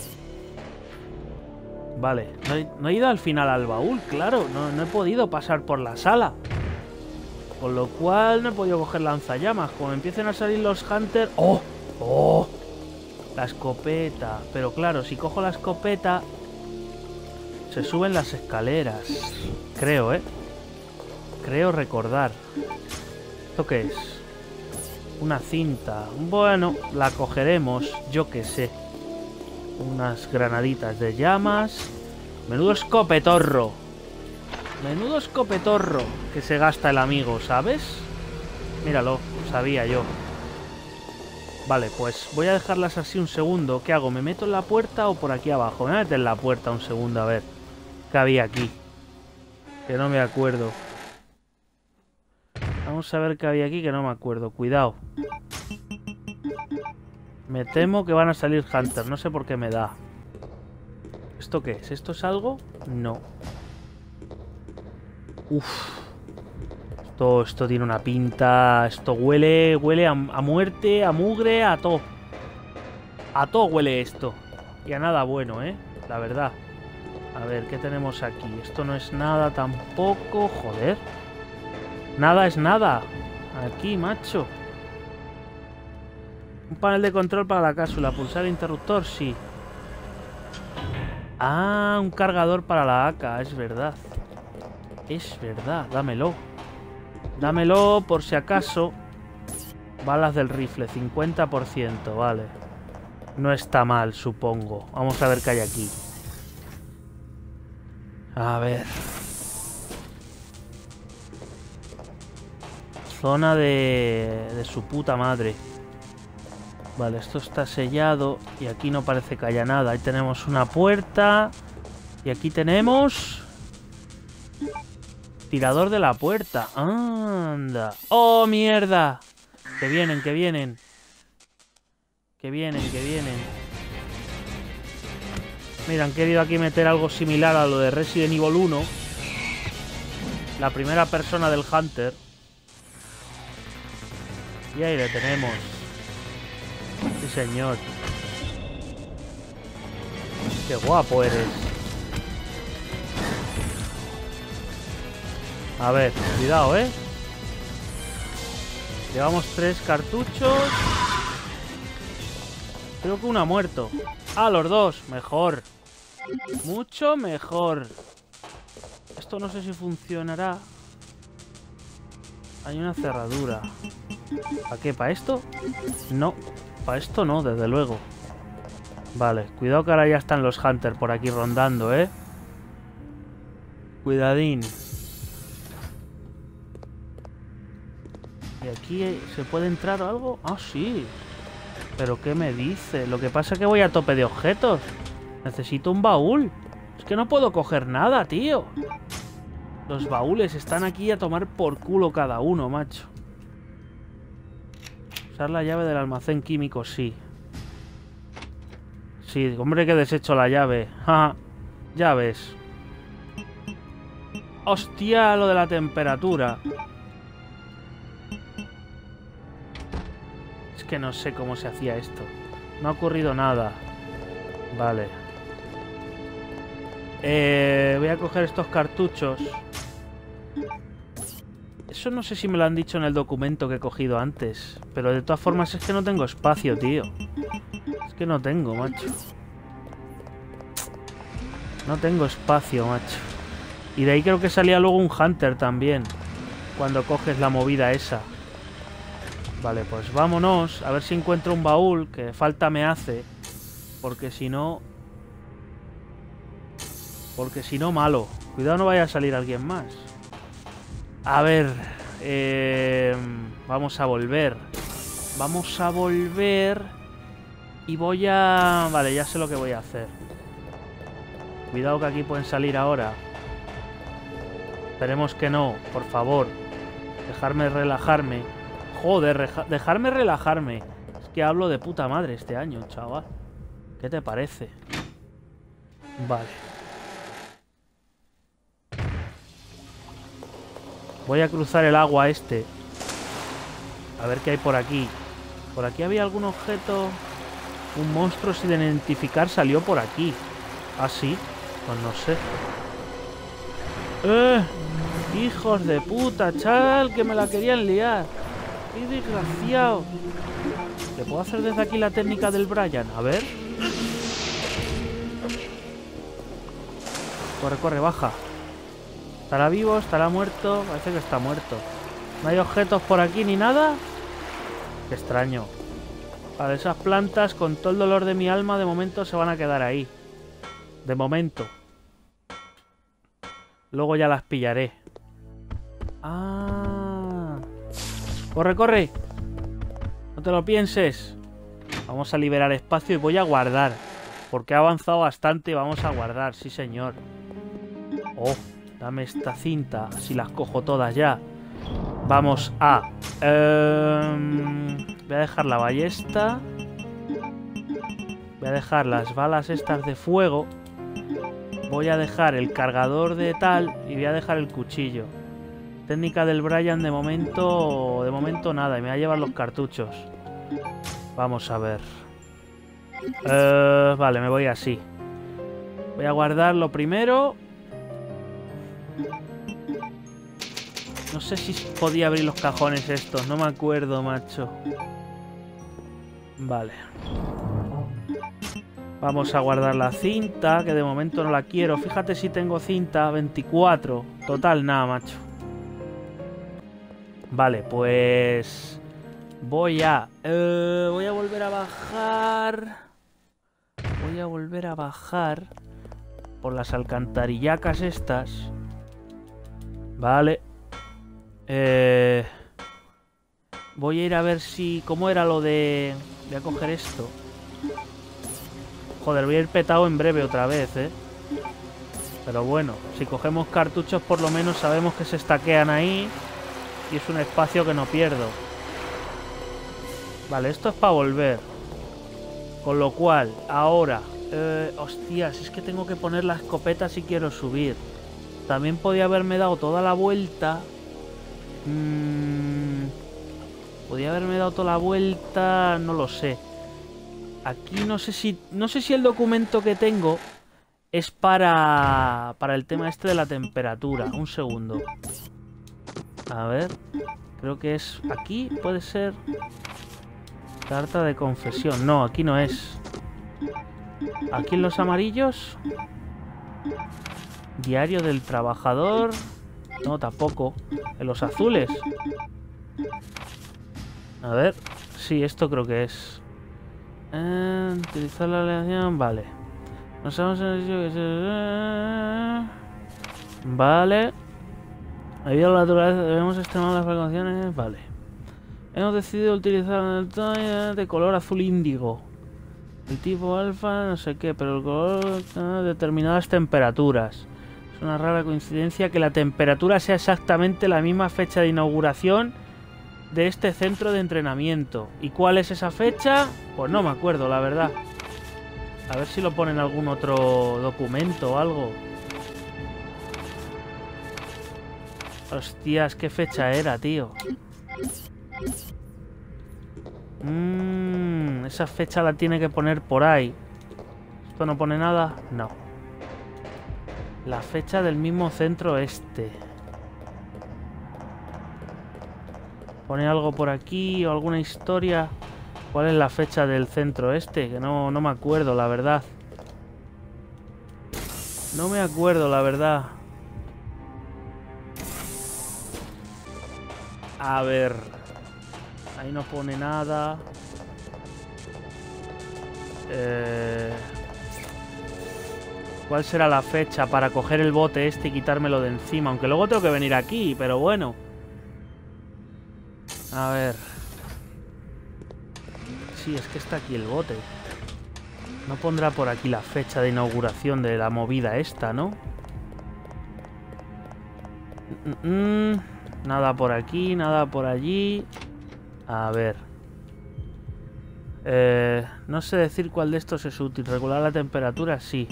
Vale, no he ido al final al baúl, claro. No he podido pasar por la sala. Con lo cual no he podido coger lanzallamas. Como empiecen a salir los Hunters... ¡Oh! ¡Oh! La escopeta. Pero claro, si cojo la escopeta... Se suben las escaleras. Creo, ¿eh? Creo recordar. ¿Esto qué es? Una cinta. Bueno, la cogeremos. Yo qué sé. Unas granaditas de llamas. Menudo escopetorro. Menudo escopetorro que se gasta el amigo, ¿sabes? Míralo, sabía yo. Vale, pues voy a dejarlas así un segundo. ¿Qué hago? ¿Me meto en la puerta o por aquí abajo? Me voy a meter en la puerta un segundo a ver qué había aquí. Que no me acuerdo. Vamos a ver qué había aquí que no me acuerdo. Cuidado. Me temo que van a salir Hunters. No sé por qué me da. ¿Esto qué es? ¿Esto es algo? No. Uf. Esto tiene una pinta... Esto huele a muerte, a mugre, a todo. A todo huele esto. Y a nada bueno, ¿eh? La verdad. A ver, ¿qué tenemos aquí? Esto no es nada tampoco. Joder. Nada es nada. Aquí, macho. Un panel de control para la cápsula. Pulsar el interruptor, sí. Ah, un cargador para la AK. Es verdad. Es verdad. Dámelo. Dámelo por si acaso. Balas del rifle, 50%, vale. No está mal, supongo. Vamos a ver qué hay aquí. A ver. Zona de su puta madre. Vale, esto está sellado. Y aquí no parece que haya nada. Ahí tenemos una puerta. Y aquí tenemos... Tirador de la puerta. Anda. ¡Oh, mierda! Que vienen, que vienen. Que vienen, que vienen. Mira, han querido aquí meter algo similar a lo de Resident Evil 1. La primera persona del Hunter. Y ahí le tenemos. Sí, señor. Qué guapo eres. A ver, cuidado, ¿eh? Llevamos 3 cartuchos. Creo que uno ha muerto. Ah, los dos. Mejor. Mucho mejor. Esto no sé si funcionará. Hay una cerradura. ¿Para qué? ¿Para esto? No. Para esto no, desde luego. Vale, cuidado que ahora ya están los Hunters por aquí rondando, ¿eh? Cuidadín. ¿Y aquí se puede entrar o algo? Ah, sí. ¿Pero qué me dice? Lo que pasa es que voy a tope de objetos. Necesito un baúl. Es que no puedo coger nada, tío. Los baúles están aquí a tomar por culo cada uno, macho. Usar la llave del almacén químico, sí. Sí, hombre, que desecho la llave. Ja, ya ves. Hostia, lo de la temperatura. Es que no sé cómo se hacía esto. No ha ocurrido nada. Vale. Voy a coger estos cartuchos. Eso no sé si me lo han dicho en el documento que he cogido antes. Pero de todas formas es que no tengo espacio, tío. Es que no tengo, macho. No tengo espacio, macho. Y de ahí creo que salía luego un Hunter también. Cuando coges la movida esa. Vale, pues vámonos. A ver si encuentro un baúl. Que falta me hace. Porque si no... malo. Cuidado, no vaya a salir alguien más. A ver... vamos a volver. Vamos a volver. Y voy a... Vale, ya sé lo que voy a hacer. Cuidado que aquí pueden salir ahora. Esperemos que no, por favor. Dejarme relajarme. Joder, dejarme relajarme. Es que hablo de puta madre este año, chaval. ¿Qué te parece? Vale. Voy a cruzar el agua este. A ver qué hay por aquí. Por aquí había algún objeto. Un monstruo sin identificar salió por aquí. ¿Ah, sí? Pues no sé. Hijos de puta, chaval, que me la querían liar. ¡Qué desgraciado! ¿Le puedo hacer desde aquí la técnica del Brian? A ver. Corre, corre, baja. ¿Estará vivo? ¿Estará muerto? Parece que está muerto. ¿No hay objetos por aquí ni nada? Qué extraño. Vale, esas plantas, con todo el dolor de mi alma, de momento se van a quedar ahí. De momento. Luego ya las pillaré. Ah. ¡Corre, corre! No te lo pienses. Vamos a liberar espacio y voy a guardar. Porque ha avanzado bastante y vamos a guardar. Sí, señor. Oh, dame esta cinta. Si las cojo todas ya. Vamos a... voy a dejar la ballesta. Voy a dejar las balas estas de fuego. Voy a dejar el cargador de tal. Y voy a dejar el cuchillo. Técnica del Brian de momento nada. Y me va a llevar los cartuchos. Vamos a ver. Vale, me voy así. Voy a guardar lo primero. No sé si podía abrir los cajones estos. No me acuerdo, macho. Vale. Vamos a guardar la cinta, que de momento no la quiero. Fíjate si tengo cinta. 24. Total, nada, macho. Vale, pues... Voy a volver a bajar. Voy a volver a bajar por las alcantarillacas estas. Vale. Voy a ir a ver si... ¿Cómo era lo de...? Voy a coger esto. Joder, voy a ir petado en breve otra vez, Pero bueno, si cogemos cartuchos por lo menos sabemos que se estaquean ahí. Y es un espacio que no pierdo. Vale, esto es para volver. Con lo cual, ahora... hostias, es que tengo que poner la escopeta si quiero subir. También podía haberme dado toda la vuelta. Podía haberme dado toda la vuelta... No lo sé. Aquí no sé si el documento que tengo es para el tema este de la temperatura. Un segundo. A ver. Creo que es... Aquí puede ser... Carta de confesión. No, aquí no es. Aquí en los amarillos. Diario del trabajador. No, tampoco. En los azules. A ver. Sí, esto creo que es. Utilizar la aleación. Vale. Nos vamos a... Vale. Debido a la naturaleza debemos extremar las precauciones. Vale. Hemos decidido utilizar el toy de color azul índigo. El tipo alfa, no sé qué, pero el color a determinadas temperaturas. Es una rara coincidencia que la temperatura sea exactamente la misma fecha de inauguración de este centro de entrenamiento. ¿Y cuál es esa fecha? Pues no me acuerdo, la verdad. A ver si lo pone en algún otro documento o algo. Hostias, ¿qué fecha era, tío? Esa fecha la tiene que poner por ahí. ¿Esto no pone nada? No. La fecha del mismo centro este. ¿Pone algo por aquí o alguna historia? ¿Cuál es la fecha del centro este? Que no me acuerdo, la verdad. No me acuerdo, la verdad. A ver. Ahí no pone nada. ¿Cuál será la fecha para coger el bote este y quitármelo de encima? Aunque luego tengo que venir aquí, pero bueno. A ver. Sí, es que está aquí el bote. No pondrá por aquí la fecha de inauguración de la movida esta, ¿no? Nada por aquí, nada por allí. A ver. No sé decir cuál de estos es útil. Regular la temperatura, sí.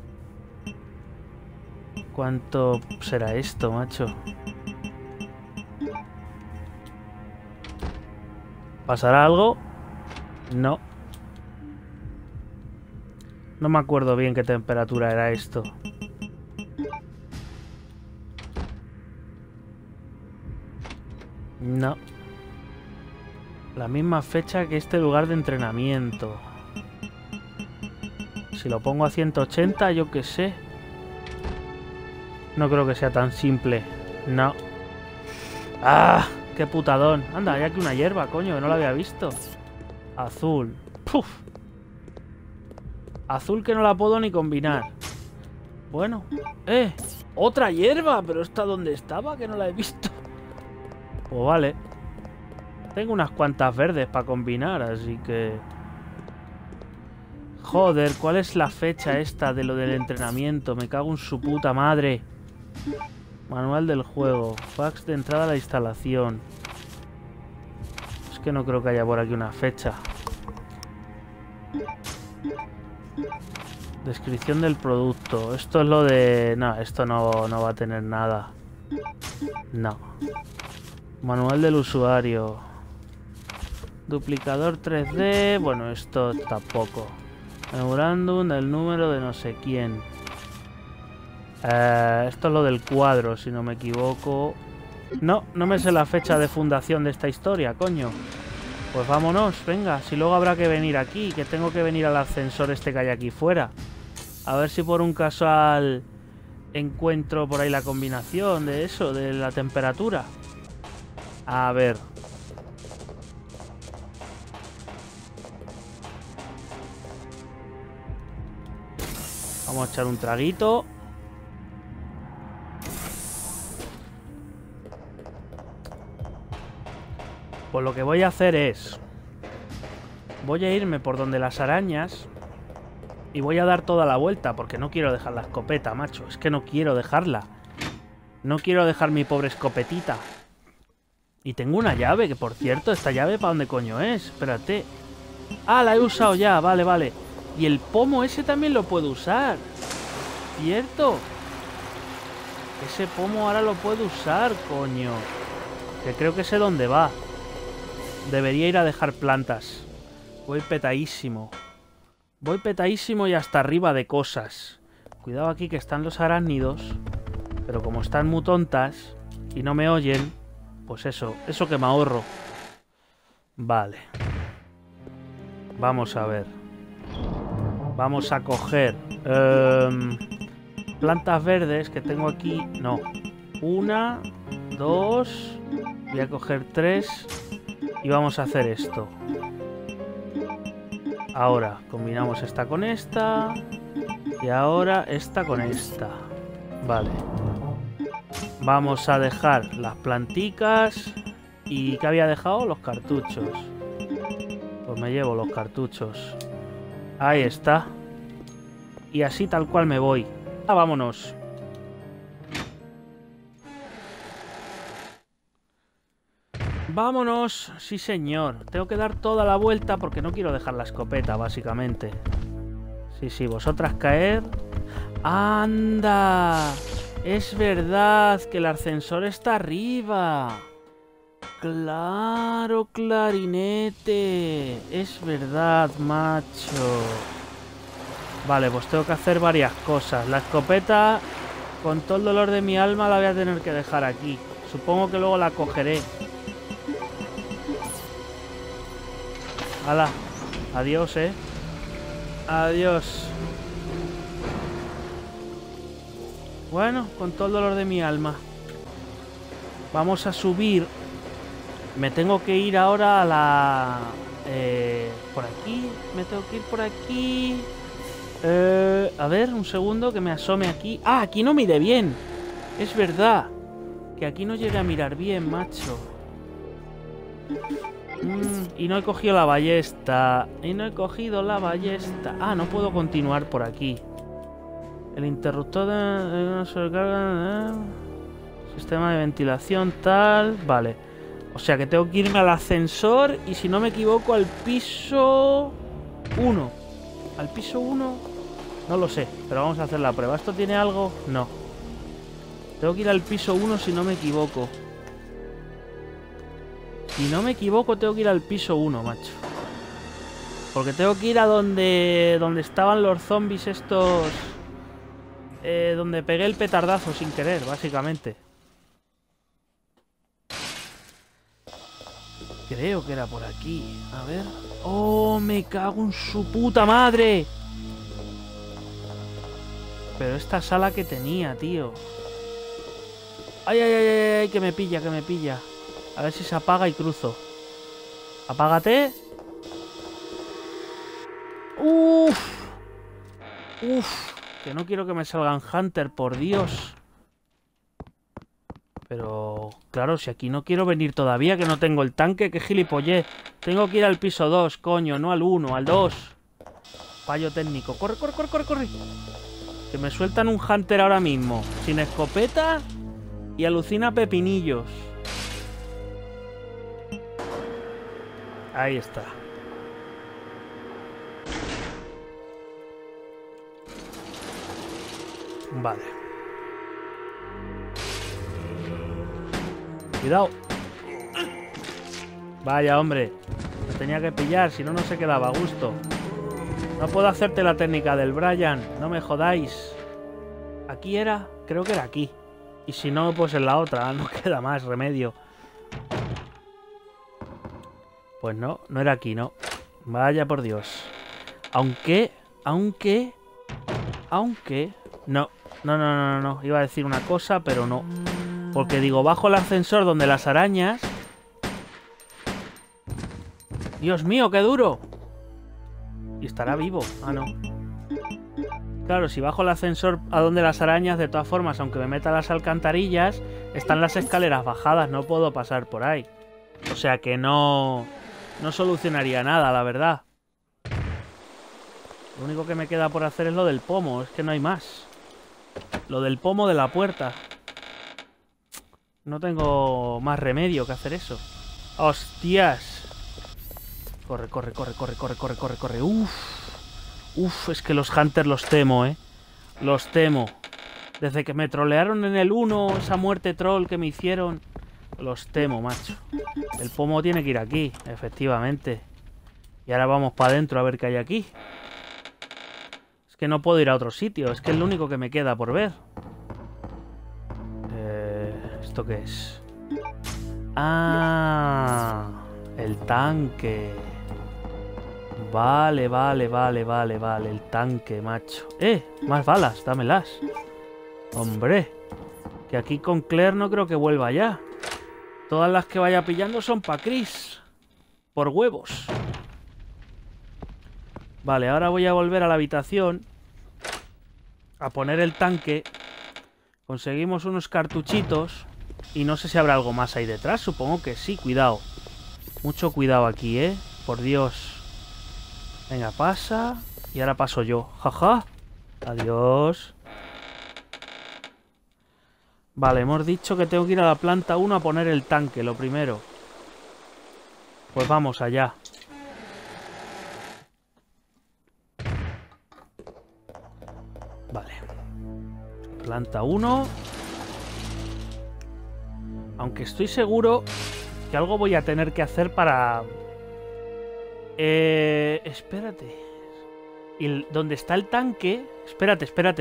¿Cuánto será esto, macho? ¿Pasará algo? No. No me acuerdo bien qué temperatura era esto. No. La misma fecha que este lugar de entrenamiento. Si lo pongo a 180, yo qué sé. No creo que sea tan simple. No. ¡Ah! ¡Qué putadón! Anda, hay aquí una hierba, coño, que no la había visto. Azul. ¡Puf! Azul que no la puedo ni combinar. Bueno. ¡Otra hierba! ¿Pero esta dónde estaba? Que no la he visto. Pues vale. Tengo unas cuantas verdes para combinar, así que... Joder, ¿cuál es la fecha esta de lo del entrenamiento? Me cago en su puta madre. Manual del juego. Fax de entrada a la instalación. Es que no creo que haya por aquí una fecha. Descripción del producto. Esto es lo de... No, esto no va a tener nada. No. Manual del usuario. Duplicador 3D. Bueno, esto tampoco. Memorándum del número de no sé quién. Esto es lo del cuadro, si no me equivoco. No me sé la fecha de fundación de esta historia, coño. Pues vámonos, venga. Si luego habrá que venir aquí, que tengo que venir al ascensor este que hay aquí fuera. A ver si por un casual encuentro por ahí la combinación de eso, de la temperatura. A ver. Vamos a echar un traguito. Pues lo que voy a hacer es... Voy a irme por donde las arañas y voy a dar toda la vuelta, porque no quiero dejar la escopeta, macho. Es que no quiero dejarla. No quiero dejar mi pobre escopetita. Y tengo una llave, que por cierto, ¿esta llave para dónde coño es? Espérate. Ah, la he usado ya, vale. Y el pomo ese también lo puedo usar. ¿Cierto? Ese pomo ahora lo puedo usar, coño. Que creo que sé dónde va. Debería ir a dejar plantas. Voy petadísimo. Voy petadísimo y hasta arriba de cosas. Cuidado aquí que están los arácnidos. Pero como están muy tontas y no me oyen, pues eso que me ahorro. Vale. Vamos a ver. Vamos a coger plantas verdes que tengo aquí. No. 1, 2. Voy a coger 3. Y vamos a hacer esto. Ahora combinamos esta con esta. Y ahora esta con esta. Vale. Vamos a dejar las planticas. ¿Y qué había dejado? Los cartuchos. Pues me llevo los cartuchos. Ahí está. Y así tal cual me voy. Vámonos. Vámonos. Sí, señor. Tengo que dar toda la vuelta porque no quiero dejar la escopeta, básicamente. Sí, vosotras caer. ¡Anda! Es verdad que el ascensor está arriba. Claro, clarinete. Es verdad, macho. Vale, pues tengo que hacer varias cosas. La escopeta, con todo el dolor de mi alma, la voy a tener que dejar aquí. Supongo que luego la cogeré. ¡Hala! Adiós, Adiós. Bueno, con todo el dolor de mi alma. Vamos a subir. Me tengo que ir ahora a la... por aquí. Me tengo que ir por aquí. A ver, un segundo que me asome aquí. ¡Ah! Aquí no mire bien. Es verdad. Que aquí no llegué a mirar bien, macho. Y no he cogido la ballesta. Ah, no puedo continuar por aquí. El interruptor de sobrecarga. Sistema de ventilación, tal. Vale. O sea que tengo que irme al ascensor y, si no me equivoco, al piso 1. ¿Al piso 1? No lo sé, pero vamos a hacer la prueba. ¿Esto tiene algo? No. Tengo que ir al piso 1 si no me equivoco. Si no me equivoco, tengo que ir al piso 1, macho. Porque tengo que ir a donde estaban los zombies estos... donde pegué el petardazo sin querer, básicamente. Creo que era por aquí. A ver... ¡Oh, me cago en su puta madre! Pero esta sala que tenía, tío. ¡Ay, ay, ay, ay! Que me pilla, que me pilla. A ver si se apaga y cruzo. ¡Apágate! ¡Uf! ¡Uf! Que no quiero que me salgan Hunter, por Dios. Pero... claro, si aquí no quiero venir todavía, que no tengo el tanque, que gilipollez. Tengo que ir al piso 2, coño, no al 1, al 2. Fallo técnico. ¡Corre, corre, corre, corre, corre! Que me sueltan un Hunter ahora mismo. Sin escopeta y alucina pepinillos. Ahí está. Vale. Cuidado. Vaya, hombre. Me tenía que pillar, si no, no se quedaba a gusto. No puedo hacerte la técnica del Brian. No me jodáis. ¿Aquí era? Creo que era aquí. Y si no, pues en la otra. No queda más remedio. Pues no, no era aquí, no. Vaya por Dios. Aunque... No. No. Iba a decir una cosa, pero no. Porque digo, bajo el ascensor donde las arañas... ¡Dios mío, qué duro! Y estará vivo. Ah, no. Claro, si bajo el ascensor a donde las arañas, de todas formas, aunque me meta a las alcantarillas, están las escaleras bajadas, no puedo pasar por ahí. O sea que no solucionaría nada, la verdad. Lo único que me queda por hacer es lo del pomo, es que no hay más. Lo del pomo de la puerta. No tengo más remedio que hacer eso. ¡Hostias! Corre. Uf, es que los Hunters los temo, Los temo. Desde que me trolearon en el 1, esa muerte troll que me hicieron, los temo, macho. El pomo tiene que ir aquí, efectivamente. Y ahora vamos para adentro a ver qué hay aquí. Es que no puedo ir a otro sitio, es que es lo único que me queda por ver. ¿Esto qué es? Ah, el tanque. Vale, el tanque, macho. Más balas, dámelas. Hombre, que aquí con Claire no creo que vuelva ya. Todas las que vaya pillando son para Chris. Por huevos. Vale, ahora voy a volver a la habitación a poner el tanque. Conseguimos unos cartuchitos. Y no sé si habrá algo más ahí detrás. Supongo que sí, cuidado. Mucho cuidado aquí, ¿eh? Por Dios. Venga, pasa. Y ahora paso yo. Jaja. Adiós. Vale, hemos dicho que tengo que ir a la planta 1 a poner el tanque, lo primero. Pues vamos allá. Vale. Planta 1. Aunque estoy seguro que algo voy a tener que hacer para... espérate. ¿Y dónde está el tanque? Espérate.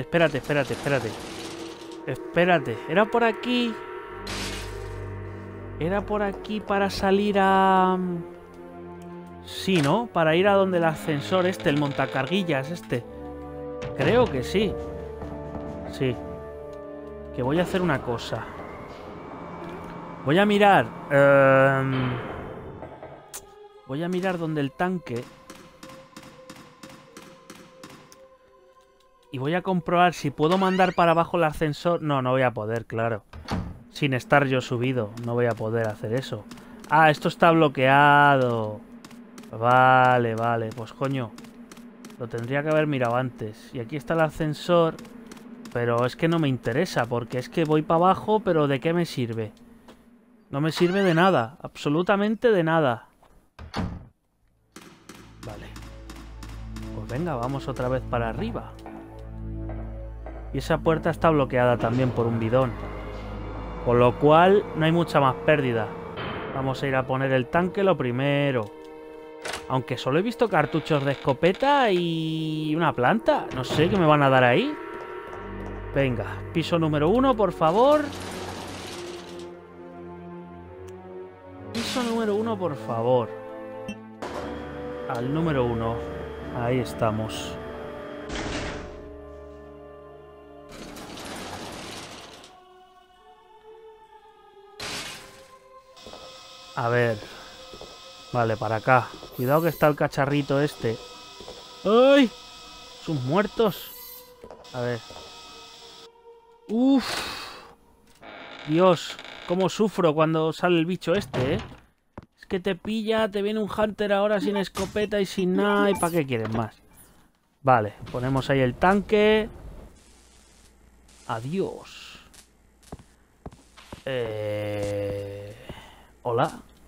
Espérate. ¿Era por aquí? ¿Era por aquí para salir a...? Sí, ¿no? Para ir a donde el ascensor este, el montacarguillas este. Creo que sí. Sí. Que voy a hacer una cosa. Voy a mirar... voy a mirar donde el tanque... Y voy a comprobar si puedo mandar para abajo el ascensor. No, no voy a poder, claro. Sin estar yo subido. No voy a poder hacer eso. Ah, esto está bloqueado. Vale. Pues coño. Lo tendría que haber mirado antes. Y aquí está el ascensor. Pero es que no me interesa. Porque es que voy para abajo, pero ¿de qué me sirve? No me sirve de nada. Absolutamente de nada. Vale. Pues venga, vamos otra vez para arriba. Y esa puerta está bloqueada también por un bidón. Con lo cual no hay mucha más pérdida. Vamos a ir a poner el tanque lo primero. Aunque solo he visto cartuchos de escopeta y una planta. No sé qué me van a dar ahí. Venga, piso número 1, por favor. Piso número 1, por favor. Al número 1. Ahí estamos. A ver. Vale, para acá. Cuidado que está el cacharrito este. ¡Ay! Sus muertos. A ver. ¡Uf! Dios, cómo sufro cuando sale el bicho este, ¿eh? Es que te pilla, te viene un hunter ahora sin escopeta y sin nada. ¿Y para qué quieres más? Vale, ponemos ahí el tanque. Adiós. Hola.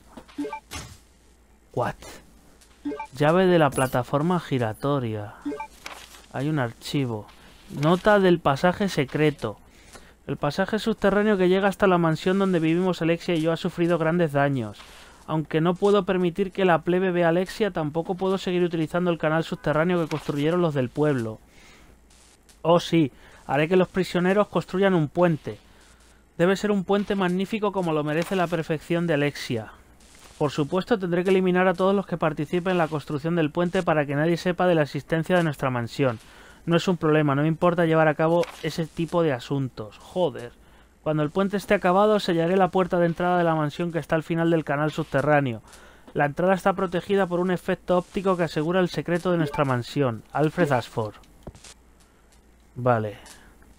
What? Llave de la plataforma giratoria. Hay un archivo. Nota del pasaje secreto. El pasaje subterráneo que llega hasta la mansión donde vivimos Alexia y yo ha sufrido grandes daños. Aunque no puedo permitir que la plebe vea a Alexia, tampoco puedo seguir utilizando el canal subterráneo que construyeron los del pueblo. Oh sí, haré que los prisioneros construyan un puente. Debe ser un puente magnífico como lo merece la perfección de Alexia. Por supuesto, tendré que eliminar a todos los que participen en la construcción del puente para que nadie sepa de la existencia de nuestra mansión. No es un problema, no me importa llevar a cabo ese tipo de asuntos. Joder. Cuando el puente esté acabado, sellaré la puerta de entrada de la mansión que está al final del canal subterráneo. La entrada está protegida por un efecto óptico que asegura el secreto de nuestra mansión. Alfred Ashford. Vale.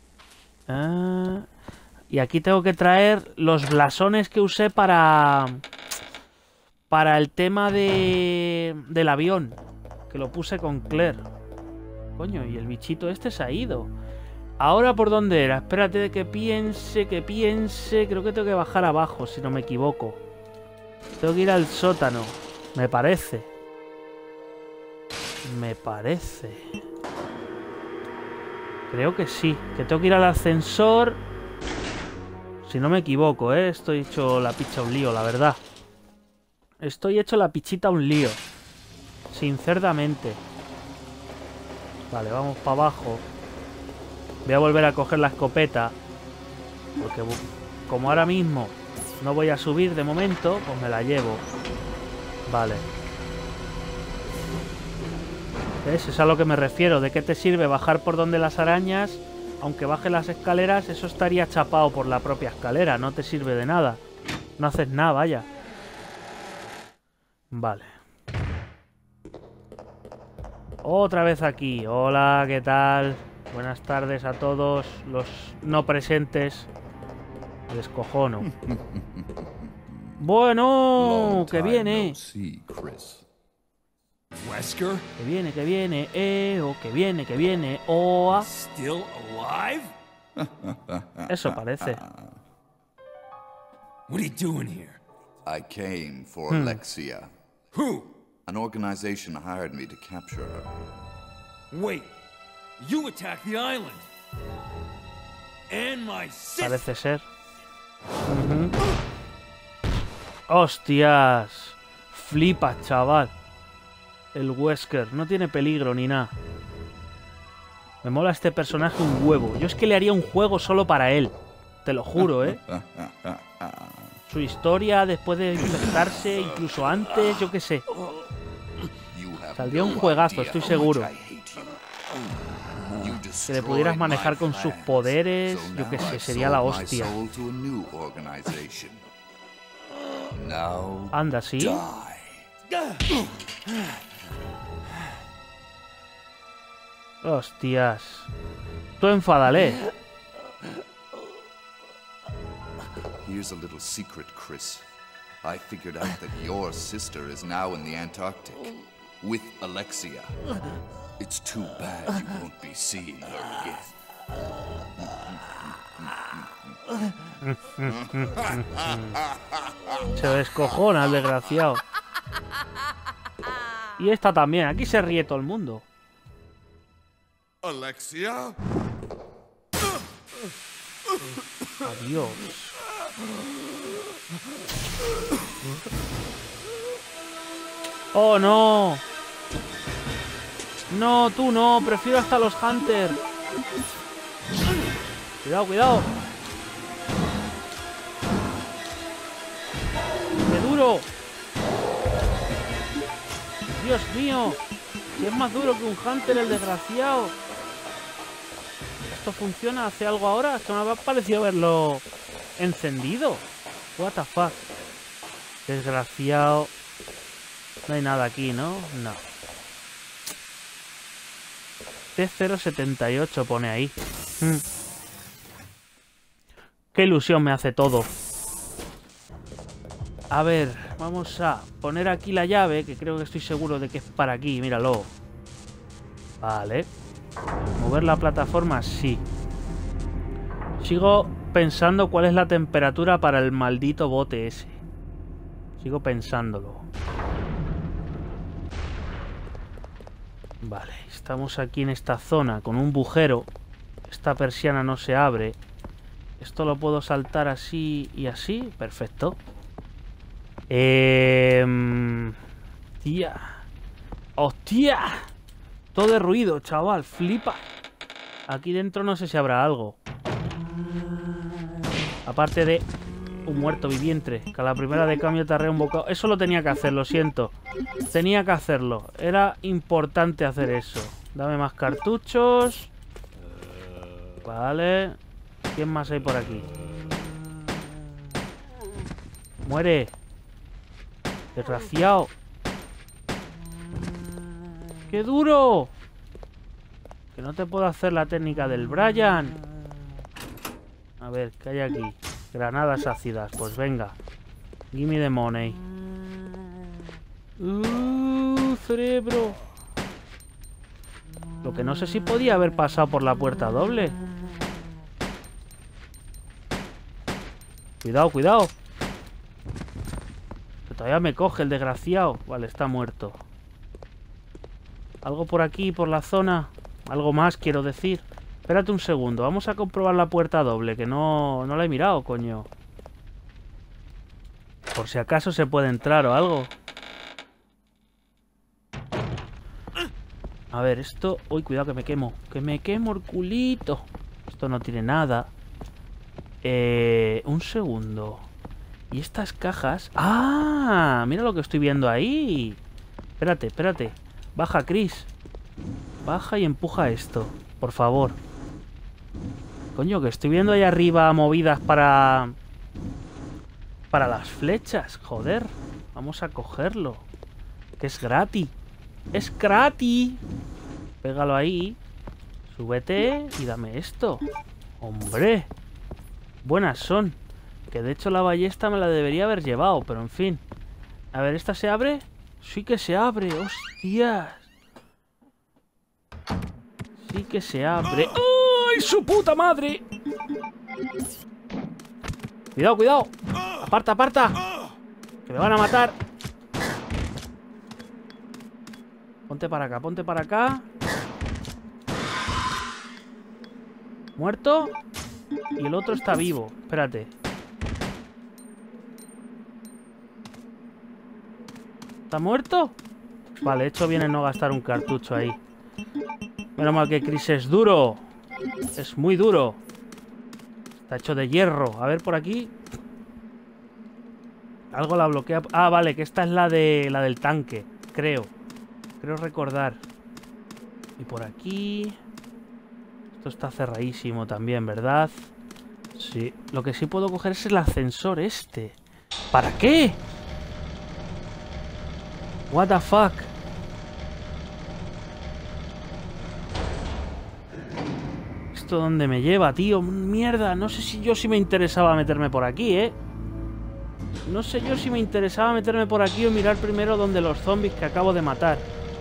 Y aquí tengo que traer los blasones que usé para el tema del avión. Que lo puse con Claire. Coño, y el bichito este se ha ido. ¿Ahora por dónde era? Espérate que piense. Creo que tengo que bajar abajo, si no me equivoco. Tengo que ir al sótano. Me parece. Creo que sí. Que tengo que ir al ascensor. Si no me equivoco, ¿eh? Estoy hecho la picha un lío, la verdad. Estoy hecho la pichita un lío. Sinceramente. Vale, vamos para abajo. Voy a volver a coger la escopeta. Porque como ahora mismo no voy a subir de momento, pues me la llevo. Vale. ¿Ves? Es a lo que me refiero. ¿De qué te sirve bajar por donde las arañas? Aunque baje las escaleras, eso estaría chapado por la propia escalera. No te sirve de nada. No haces nada, vaya. Vale. Otra vez aquí. Hola, ¿qué tal? Buenas tardes a todos los no presentes. Me descojono. Bueno, Long que time viene. no see, Chris. Wesker? Que viene, que viene. Que viene, que viene. Oa. Still alive? Eso parece. What are you doing here? I came for Alexia. Who? An organization hired me to capture her. Wait, you attacked the island. And my sister. Parece ser. ¡Hostias! Flipa, chaval. El Wesker. No tiene peligro ni nada. Me mola este personaje un huevo. Yo es que le haría un juego solo para él. Te lo juro, ¿eh? Su historia después de infectarse, incluso antes, yo qué sé. Saldría un juegazo, estoy seguro. Que le pudieras manejar con sus poderes, yo qué sé, sería la hostia. Anda, sí. Hostias. Tú enfádale. Here's a little secret, Chris. I figured out that your sister is now in the Antarctic with Alexia. It's too bad you won't be seeing her again. Se descojona el desgraciado. Y esta también. Aquí se ríe todo el mundo. Alexia? Adiós. ¡Oh, no! No, tú no. Prefiero hasta los Hunter. Cuidado, cuidado. ¡Qué duro! ¡Dios mío! Si es más duro que un Hunter, el desgraciado. ¿Esto funciona? ¿Hace algo ahora? Es que me ha parecido verlo encendido. What the fuck. Desgraciado. No hay nada aquí, ¿no? No. T078 pone ahí. Qué ilusión me hace todo. A ver, vamos a poner aquí la llave, que creo que estoy seguro de que es para aquí, míralo. Vale. Mover la plataforma, sí. Sigo pensando cuál es la temperatura para el maldito bote ese. Sigo pensándolo. Vale, estamos aquí en esta zona con un bujero. Esta persiana no se abre. Esto lo puedo saltar así y así. Perfecto. Tía. ¡Hostia! Todo de ruido, chaval. Flipa. Aquí dentro no sé si habrá algo. Aparte de un muerto viviente. Que a la primera de cambio te arrea un bocado. Eso lo tenía que hacer, lo siento. Tenía que hacerlo. Era importante hacer eso. Dame más cartuchos. Vale. ¿Quién más hay por aquí? Muere. Desgraciado. ¡Qué duro! Que no te puedo hacer la técnica del Brian. A ver, ¿qué hay aquí? Granadas ácidas. Pues venga. Gimme the money. Cerebro. Lo que no sé si podía haber pasado por la puerta doble. Cuidado, cuidado. Que todavía me coge el desgraciado. Vale, está muerto. Algo por aquí, por la zona. Algo más, quiero decir. Espérate un segundo. Vamos a comprobar la puerta doble, que no la he mirado, coño. Por si acaso se puede entrar o algo. A ver, esto... Uy, cuidado que me quemo. Que me quemo el culito. Esto no tiene nada. Un segundo. ¿Y estas cajas? ¡Ah! Mira lo que estoy viendo ahí. Espérate, espérate. Baja, Chris. Baja y empuja esto. Por favor. Coño, que estoy viendo ahí arriba movidas para las flechas. Joder. Vamos a cogerlo. Que es gratis. ¡Es gratis! Pégalo ahí. Súbete y dame esto. ¡Hombre! Buenas son. Que de hecho la ballesta me la debería haber llevado, pero en fin. A ver, ¿esta se abre? Sí que se abre, hostias. Sí que se abre. ¡Ay, su puta madre! Cuidado, cuidado. Aparta, aparta. Que me van a matar. Ponte para acá, ponte para acá. Muerto. Y el otro está vivo. Espérate. ¿Está muerto? Vale, hecho bien en no gastar un cartucho ahí. Menos mal que Chris es duro. Es muy duro. Está hecho de hierro. A ver por aquí. Algo la bloquea. Ah, vale, que esta es la del tanque. Creo recordar. Y por aquí. Esto está cerradísimo también, ¿verdad? Sí. Lo que sí puedo coger es el ascensor este. ¿Para qué? What the fuck. ¿Esto dónde me lleva, tío? Mierda, no sé si yo sí me interesaba meterme por aquí, ¿eh? No sé yo si me interesaba meterme por aquí o mirar primero donde los zombies que acabo de matar.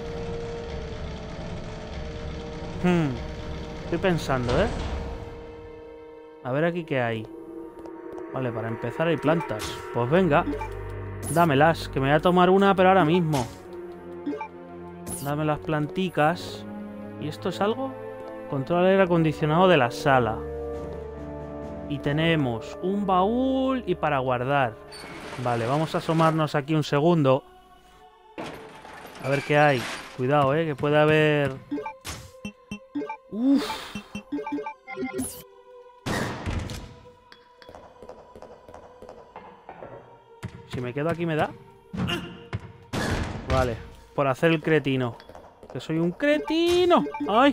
Estoy pensando, ¿eh? A ver aquí qué hay. Vale, para empezar hay plantas. Pues venga. Dámelas, que me voy a tomar una, pero ahora mismo. Dame las planticas. ¿Y esto es algo? Control el aire acondicionado de la sala. Y tenemos un baúl y para guardar. Vale, vamos a asomarnos aquí un segundo. A ver qué hay. Cuidado, que puede haber... Uf. Si me quedo aquí me da. Vale, por hacer el cretino. Que soy un cretino. ¡Ay!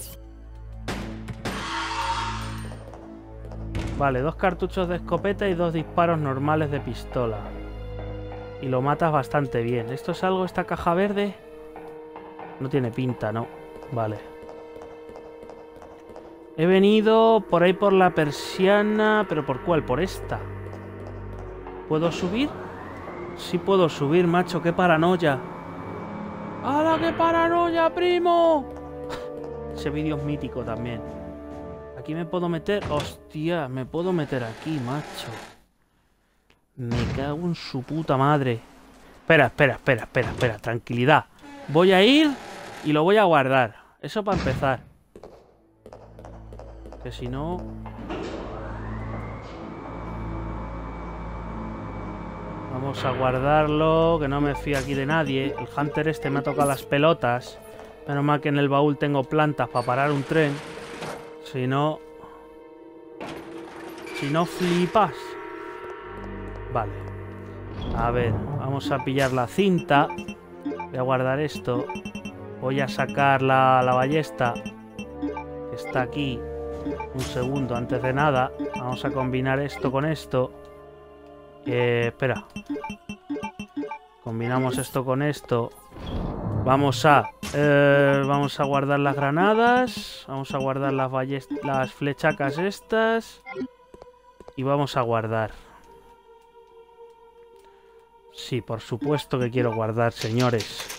Vale, 2 cartuchos de escopeta y 2 disparos normales de pistola. Y lo matas bastante bien. ¿Esto es algo, esta caja verde? No tiene pinta, ¿no? Vale. He venido por ahí por la persiana. ¿Pero por cuál? Por esta. ¿Puedo subir? Sí puedo subir, macho. ¡Qué paranoia! ¡Hala, qué paranoia, primo! Ese vídeo es mítico también. Aquí me puedo meter... ¡Hostia! Me puedo meter aquí, macho. Me cago en su puta madre. Espera. Tranquilidad. Voy a ir y lo voy a guardar. Eso para empezar. Que si no... Vamos a guardarlo, que no me fío aquí de nadie. El Hunter este me ha tocado las pelotas. Menos mal que en el baúl tengo plantas para parar un tren. Si no... flipas. Vale. A ver, vamos a pillar la cinta. Voy a guardar esto. Voy a sacar la ballesta. Que está aquí. Un segundo, antes de nada. Vamos a combinar esto con esto. Espera. Combinamos esto con esto. Vamos a guardar las granadas. Vamos a guardar las flechacas estas. Y vamos a guardar. Sí, por supuesto que quiero guardar, señores.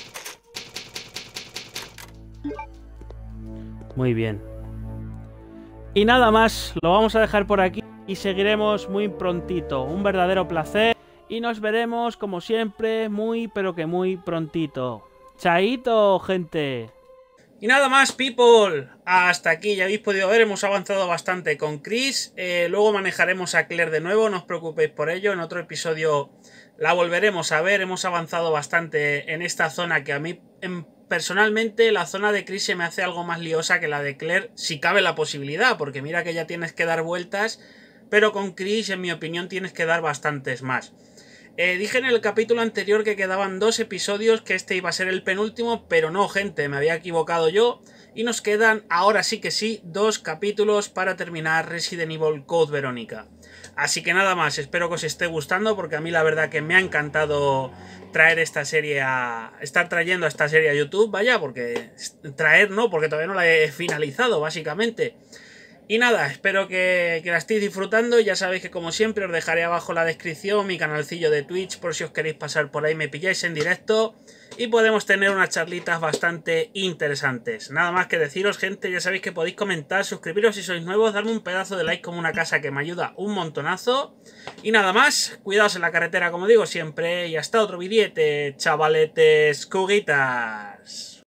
Muy bien. Y nada más, lo vamos a dejar por aquí. Y seguiremos muy prontito. Un verdadero placer. Y nos veremos, como siempre, muy pero que muy prontito. ¡Chaito, gente! Y nada más, people. Hasta aquí, ya habéis podido ver, hemos avanzado bastante con Chris. Luego manejaremos a Claire de nuevo, no os preocupéis por ello. En otro episodio la volveremos a ver. Hemos avanzado bastante en esta zona que a mí, personalmente, la zona de Chris se me hace algo más liosa que la de Claire, si cabe la posibilidad. Porque mira que ya tienes que dar vueltas, pero con Chris, en mi opinión, tienes que dar bastantes más. Dije en el capítulo anterior que quedaban 2 episodios, que este iba a ser el penúltimo, pero no, gente, me había equivocado yo. Y nos quedan, ahora sí que sí, 2 capítulos para terminar Resident Evil Code Verónica. Así que nada más, espero que os esté gustando, porque a mí la verdad que me ha encantado traer esta serie estar trayendo esta serie a YouTube, vaya, porque traer no, porque todavía no la he finalizado, básicamente. Y nada, espero que la estéis disfrutando. Ya sabéis que como siempre os dejaré abajo en la descripción mi canalcillo de Twitch, por si os queréis pasar por ahí me pilláis en directo y podemos tener unas charlitas bastante interesantes. Nada más que deciros, gente, ya sabéis que podéis comentar, suscribiros si sois nuevos, darme un pedazo de like como una casa que me ayuda un montonazo. Y nada más, cuidaos en la carretera como digo siempre y hasta otro billete, chavaletes, cuguitas.